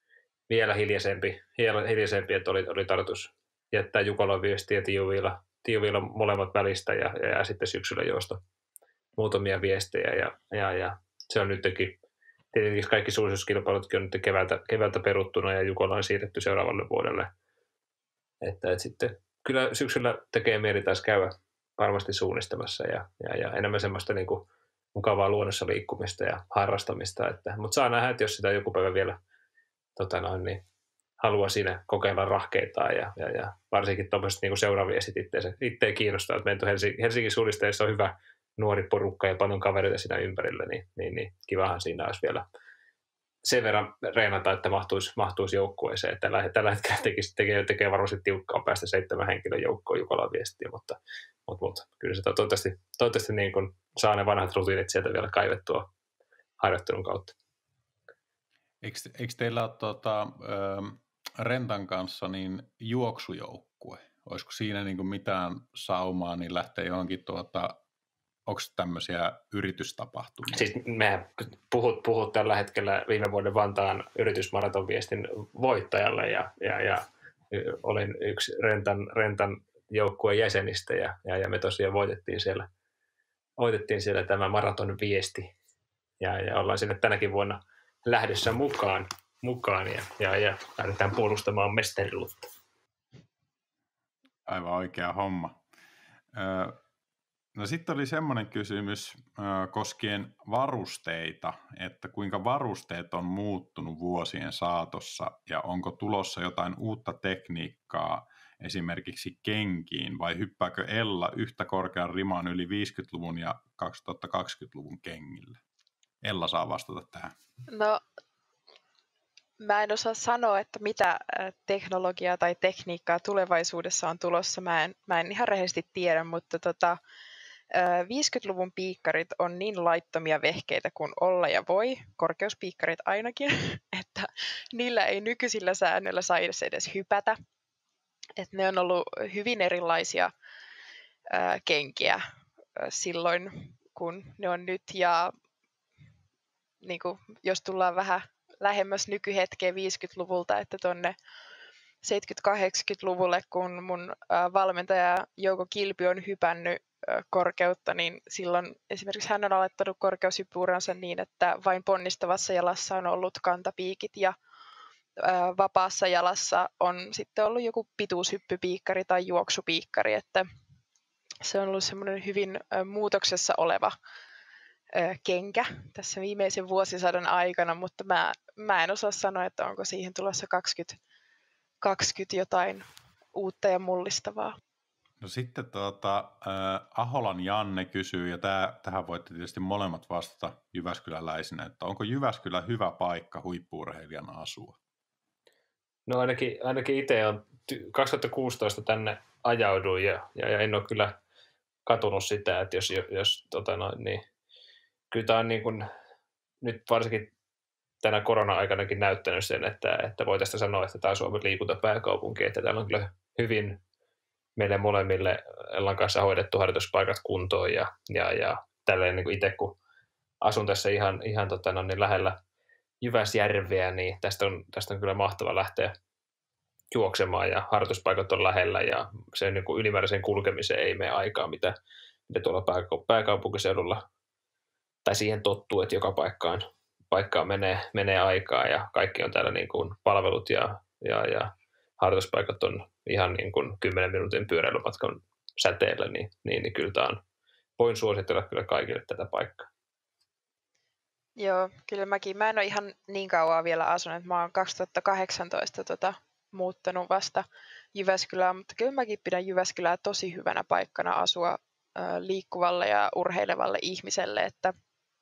vielä hiljaisempi, hiljaisempi että oli, oli tarkoitus jättää Jukolan viesti ja Tiiviila, Tiiviila molemmat välistä ja, ja, ja sitten syksyllä juosta muutamia viestejä ja, ja, ja se on nytkin, tietenkin kaikki suosituskilpailutkin on nyt keväältä, keväältä peruttuna ja Jukola on siirretty seuraavalle vuodelle. Että, että sitten kyllä syksyllä tekee mieli taas käydä varmasti suunnistamassa ja, ja, ja enemmän semmoista niin kuin mukavaa luonnossa liikkumista ja harrastamista. Että, mutta saa nähdä, että jos sitä joku päivä vielä tota noin, niin haluaa siinä kokeilla rahkeitaan ja, ja, ja varsinkin tuommoiset niin seuraviestit itseä kiinnostaa, että meidän Helsingin, Helsingin suunnistajissa on hyvä nuori porukka ja paljon kavereita siinä ympärillä, niin, niin, niin kivahan siinä olisi vielä sen verran reenata, että mahtuisi, mahtuisi joukkueeseen. Tällä, tällä hetkellä tekee, tekee, tekee varmasti tiukkaa päästä seitsemän henkilön joukkoon Jukolan viestiä, mutta, mutta, mutta kyllä se toivottavasti, toivottavasti niin kuin saa ne vanhat rutiinit sieltä vielä kaivettua harjoittelun kautta. Eikö, eikö teillä ole tuota, Rentan kanssa niin juoksujoukkue? Olisiko siinä niin kuin mitään saumaa, niin lähtee johonkin, tuota, onko tämmöisiä yritystapahtumia? Siis mehän puhut, puhut tällä hetkellä viime vuoden Vantaan yritysmaratonviestin voittajalle ja, ja, ja olin yksi Rentan, Rentan joukkueen jäsenistä ja, ja, ja me tosiaan voitettiin siellä, voitettiin siellä tämä maraton viesti ja, ja ollaan sinne tänäkin vuonna lähdössä mukaan, mukaan ja, ja, ja lähdetään puolustamaan mestaruutta. Aivan oikea homma. No sitten oli semmoinen kysymys koskien varusteita, että kuinka varusteet on muuttunut vuosien saatossa ja onko tulossa jotain uutta tekniikkaa esimerkiksi kenkiin vai hyppääkö Ella yhtä korkean riman yli viisikymmentäluvun ja kaksituhattakaksikymmentäluvun kengille? Ella saa vastata tähän. No, mä en osaa sanoa, että mitä teknologiaa tai tekniikkaa tulevaisuudessa on tulossa. Mä en, mä en ihan rehellisesti tiedä, mutta tota, viisikymmentäluvun piikkarit on niin laittomia vehkeitä kuin olla ja voi, korkeuspiikkarit ainakin, että niillä ei nykyisillä säännöillä saisi edes hypätä. Että ne on ollut hyvin erilaisia ää, kenkiä ää, silloin, kun ne on nyt. Ja niin kuin, jos tullaan vähän lähemmäs nykyhetkeä viisikymmentäluvulta, että tuonne seitsemänkymmentä-kahdeksankymmentäluvulle, kun mun ää, valmentaja Jouko Kilpi on hypännyt ää, korkeutta, niin silloin esimerkiksi hän on aloittanut korkeushyppyuransa niin, että vain ponnistavassa jalassa on ollut kantapiikit ja ää, vapaassa jalassa on sitten ollut joku pituushyppypiikkari tai juoksupiikkari, että se on ollut semmoinen hyvin ää, muutoksessa oleva ää, kenkä tässä viimeisen vuosisadan aikana, mutta mä, mä en osaa sanoa, että onko siihen tulossa kaksikymmentä kaksikymmentä jotain uutta ja mullistavaa. No sitten tuota, äh, Aholan Janne kysyy, ja tää, tähän voitte tietysti molemmat vastata jyväskyläläisinä, että onko Jyväskylä hyvä paikka huippu-urheilijan asua? No ainakin, ainakin itse on kaksituhattakuusitoista tänne ajauduin ja, ja, ja en ole kyllä katunut sitä, että jos, jos tota noin, niin kyllä tämä on niin kuin, nyt varsinkin tänä korona-aikanakin näyttänyt sen, että, että voi tästä sanoa, että tämä on Suomen liikuntapääkaupunki, että täällä on kyllä hyvin meille molemmille Ellan kanssa hoidettu harjoituspaikat kuntoon ja, ja, ja tälleen niin kuin itse kun asun tässä ihan, ihan tota, no, niin lähellä Jyväsjärveä, niin tästä on, tästä on kyllä mahtava lähteä juoksemaan ja harjoituspaikat on lähellä ja sen niin kuin ylimääräiseen kulkemiseen ei mene aikaa, mitä, mitä tuolla pääkaupunkiseudulla tai siihen tottuu, että joka paikkaan, paikkaan menee, menee aikaa ja kaikki on täällä niin kuin palvelut ja, ja, ja harjoituspaikat on ihan niin kuin kymmenen minuutin pyöräilymatkan säteellä, niin, niin, niin kyllä tämä on, voin suositella kyllä kaikille tätä paikkaa. Joo, kyllä mäkin. Mä en ole ihan niin kauan vielä asunut. Mä oon kaksituhattakahdeksantoista tota, muuttanut vasta Jyväskylään, mutta kyllä mäkin pidän Jyväskylää tosi hyvänä paikkana asua ä, liikkuvalle ja urheilevalle ihmiselle, että,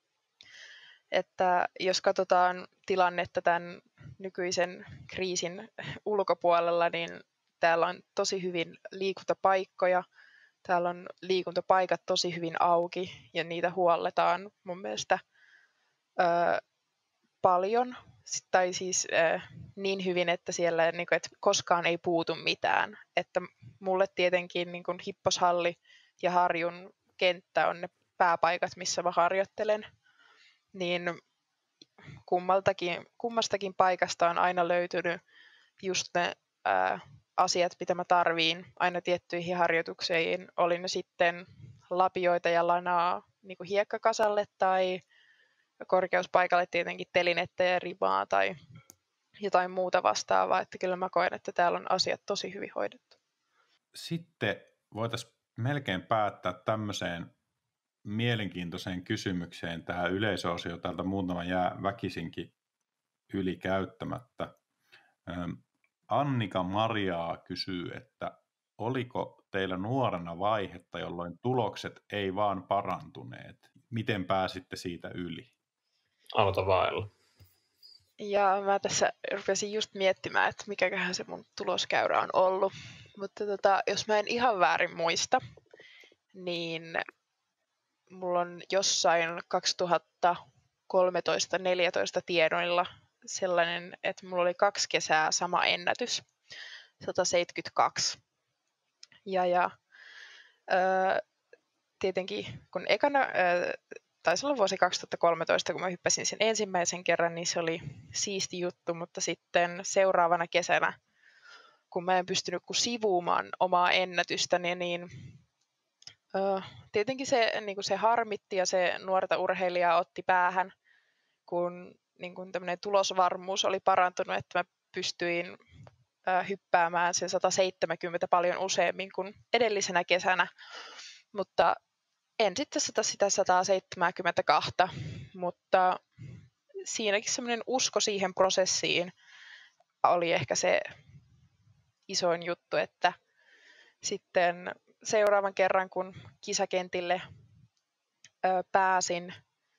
että jos katsotaan tilannetta tämän nykyisen kriisin ulkopuolella, niin täällä on tosi hyvin liikuntapaikkoja, täällä on liikuntapaikat tosi hyvin auki ja niitä huolletaan mun mielestä Öö, paljon, tai siis öö, niin hyvin, että siellä niin kuin, että koskaan ei puutu mitään. Että mulle tietenkin niin kuin Hipposhalli ja Harjun kenttä on ne pääpaikat, missä mä harjoittelen. Niin kummaltakin, kummastakin paikasta on aina löytynyt just ne ää, asiat, mitä mä tarviin aina tiettyihin harjoituksiin. Oli ne sitten lapioita ja lanaa niin kuin hiekkakasalle tai korkeuspaikalle tietenkin telinettä ja rimaa tai jotain muuta vastaavaa. Että kyllä mä koen, että täällä on asiat tosi hyvin hoidettu. Sitten voitaisiin melkein päättää tämmöiseen mielenkiintoiseen kysymykseen. Tämä yleisöosio täältä muutama jää väkisinkin yli käyttämättä. Annika Mariaa kysyy, että oliko teillä nuorena vaihetta, jolloin tulokset ei vaan parantuneet? Miten pääsitte siitä yli? Aloita vailla. Ja mä tässä rupesin just miettimään, että mikäköhän se mun tuloskäyrä on ollut. Mutta tota, jos mä en ihan väärin muista, niin mulla on jossain kaksituhattakolmetoista neljätoista tiedoilla sellainen, että mulla oli kaksi kesää sama ennätys, sata seitsemänkymmentäkaksi. Ja, ja öö, tietenkin kun ekana, öö, taisi olla vuosi kaksituhattakolmetoista, kun mä hyppäsin sen ensimmäisen kerran, niin se oli siisti juttu, mutta sitten seuraavana kesänä, kun mä en pystynyt kuin sivuumaan omaa ennätystäni, niin öö, tietenkin se, niin kuin se harmitti ja se nuorta urheilijaa otti päähän, kun niin kuin tämmöinen tulosvarmuus oli parantunut, että mä pystyin ö, hyppäämään sen sata seitsemänkymmentä paljon useammin kuin edellisenä kesänä, mutta en sitten sitä, sitä sata seitsemänkymmentäkaksi, mutta siinäkin semmoinen usko siihen prosessiin oli ehkä se isoin juttu, että sitten seuraavan kerran, kun kisakentille ö, pääsin,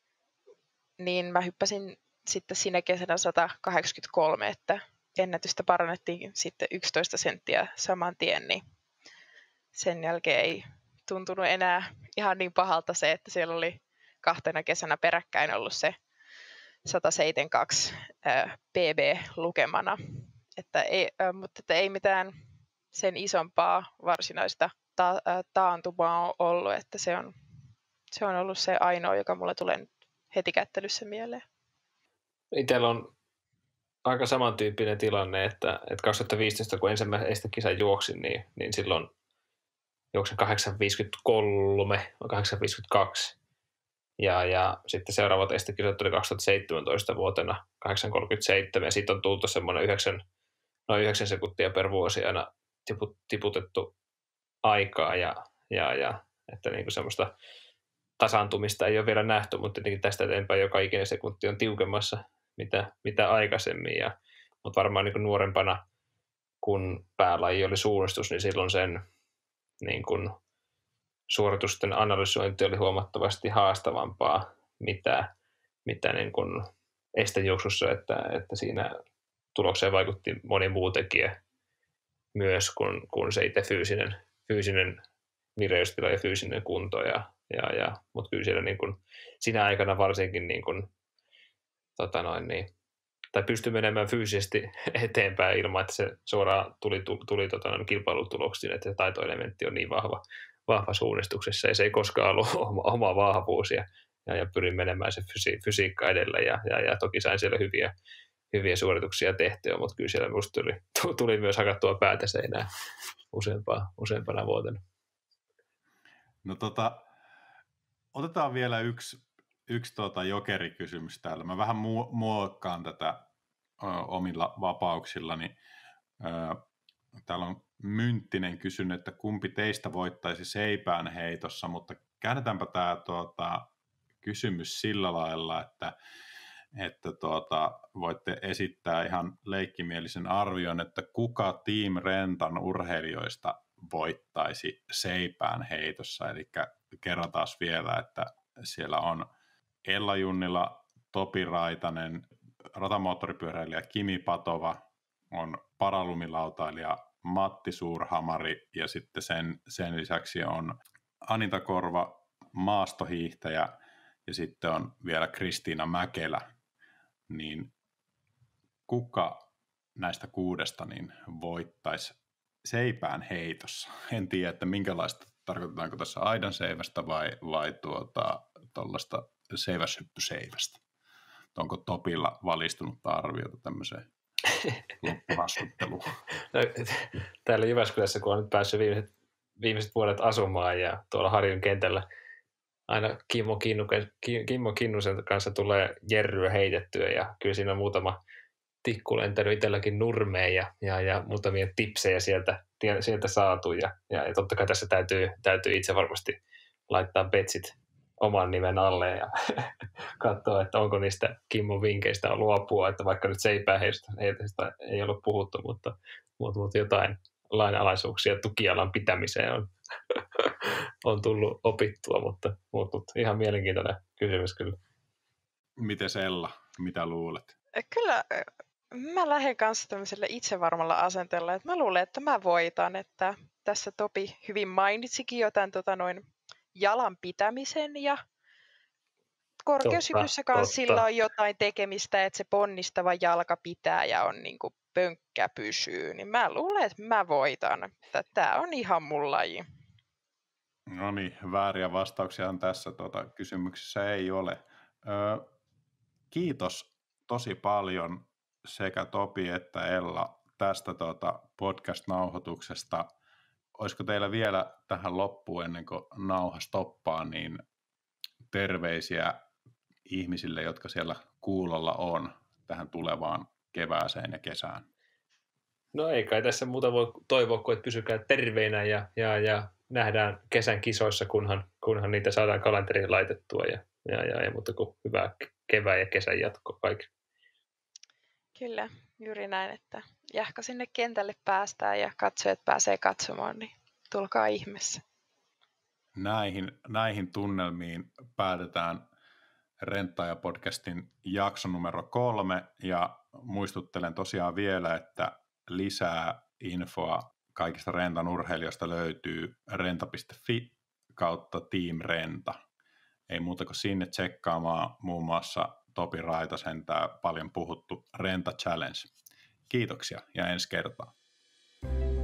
niin mä hyppäsin sitten siinä kesänä sata kahdeksankymmentäkolme, että ennätystä parannettiin sitten yksitoista senttiä saman tien, niin sen jälkeen ei tuntunut enää ihan niin pahalta se, että siellä oli kahtena kesänä peräkkäin ollut se sata seitsemänkymmentäkaksi P B-lukemana, että ei, mutta että ei mitään sen isompaa varsinaista ta- taantumaa ole ollut, että se on, se on ollut se ainoa, joka mulle tulee nyt heti kättelyssä mieleen. Itsellä on aika samantyyppinen tilanne, että, että kaksituhattaviisitoista kun ensimmäistä kisan juoksin, niin, niin silloin juoksin kahdeksan viisikymmentäkolme, kahdeksan viisikymmentäkaksi. Ja, ja sitten seuraavat estekisat tuli kaksituhattaseitsemäntoista vuotena kahdeksan kolmekymmentäseitsemän, ja siitä on tultu semmoinen yhdeksän, noin yhdeksän sekuntia per vuosi aina tiput, tiputettu aikaa, ja, ja, ja että niin kuin semmoista tasaantumista ei ole vielä nähty, mutta tietenkin tästä eteenpäin joka ikinen sekunti on tiukemmassa mitä, mitä aikaisemmin. Ja, mutta varmaan niin kuin nuorempana, kun päälaji oli suunnistus, niin silloin sen niin kuin suoritusten analysointi oli huomattavasti haastavampaa, mitä, mitä niin kuin estejuoksussa, että, että siinä tulokseen vaikutti moni muu tekijä myös kuin, kuin se itse fyysinen, fyysinen vireystila ja fyysinen kunto. Ja, ja, ja, mutta kyllä siellä niin kuin, siinä aikana varsinkin, niin kuin, tota noin, niin, tai pystyi menemään fyysisesti eteenpäin ilman, että se suoraan tuli, tuli, tuli tota, kilpailutuloksiin, että se taitoelementti on niin vahva, vahva suunnistuksessa ja se ei koskaan ollut oma, oma vahvuus ja, ja, ja pyrin menemään se fysi, fysiikka edellä ja, ja, ja toki sain siellä hyviä, hyviä suorituksia tehtyä, mutta kyllä siellä minusta tuli, tuli myös hakattua päätä seinään useampana, useampana vuotena. No tota, otetaan vielä yksi, yksi tuota jokerikysymys täällä. Mä vähän mu- muokkaan tätä ö, omilla vapauksillani. Ö, täällä on Mynttinen kysynyt, että kumpi teistä voittaisi seipään heitossa, mutta käännetäänpä tämä tuota, kysymys sillä lailla, että, että tuota, voitte esittää ihan leikkimielisen arvion, että kuka Team Rentan urheilijoista voittaisi seipään heitossa. Eli kerrotaan vielä, että siellä on Ella Junnila, Topi Raitanen, ratamoottoripyöräilijä Kimi Patova, on paralumilautailija Matti Suurhamari ja sitten sen, sen lisäksi on Anita Korva, maastohiihtäjä ja sitten on vielä Kristiina Mäkelä. Niin kuka näistä kuudesta niin voittaisi seipään heitossa? En tiedä, että minkälaista, tarkoitetaanko tässä aidanseivästä vai, vai tuota, tuollaista seiväshyppyseivästä. onko Topilla valistunutta arviota tämmöiseen loppuhassutteluun? No, täällä Jyväskylässä, kun on nyt päässyt viimeiset, viimeiset vuodet asumaan ja tuolla Harjun kentällä aina Kimmo, Kinnuken, Kimmo Kinnusen kanssa tulee jerryä heitettyä ja kyllä siinä on muutama tikku lentänyt itselläkin nurmeen ja, ja, ja muutamia tipsejä sieltä, sieltä saatu ja, ja, ja totta kai tässä täytyy, täytyy itse varmasti laittaa betsit oman nimen alle ja katsoa, että onko niistä Kimmon vinkkeistä luopua, että vaikka nyt seipäheistä heistä ei ole puhuttu, mutta, mutta, mutta jotain lainalaisuuksia tukialan pitämiseen on, on tullut opittua, mutta, mutta ihan mielenkiintoinen kysymys kyllä. Miten Ella, mitä luulet? Kyllä mä lähden kanssa tämmöisellä itsevarmalla asenteella, että mä luulen, että mä voitan, että tässä Topi hyvin mainitsikin jotain tota noin jalan pitämisen ja korkeushypyssä kanssa sillä on jotain tekemistä, että se ponnistava jalka pitää ja on niin kuin pönkkä pysyy, niin mä luulen, että mä voitan. Tämä on ihan mun laji. No niin, vääriä vastauksia tässä tuota, kysymyksessä ei ole. Ö, kiitos tosi paljon sekä Topi että Ella tästä tuota podcast-nauhoituksesta. Olisiko teillä vielä tähän loppuun ennen kuin nauha stoppaa, niin terveisiä ihmisille, jotka siellä kuulolla on tähän tulevaan kevääseen ja kesään? No ei kai tässä muuta voi toivoa, kuin että pysykää terveinä ja, ja, ja nähdään kesän kisoissa, kunhan, kunhan niitä saadaan kalenteriin laitettua ja, ja, ja, ja mutta kuin hyvää kevään ja kesän jatkoa kaikille. Kyllä, juuri näin, että jahka sinne kentälle päästään ja katsojat pääsee katsomaan, niin tulkaa ihmeessä. Näihin, näihin tunnelmiin päätetään Rentaaja-podcastin jakso numero kolme ja muistuttelen tosiaan vielä, että lisää infoa kaikista rentan urheilijoista löytyy renta piste fi kautta Team Renta. Ei muuta kuin sinne tsekkaamaan muun muassa Topi Raitasen tämä paljon puhuttu Renta Challenge. Kiitoksia ja ensi kertaa.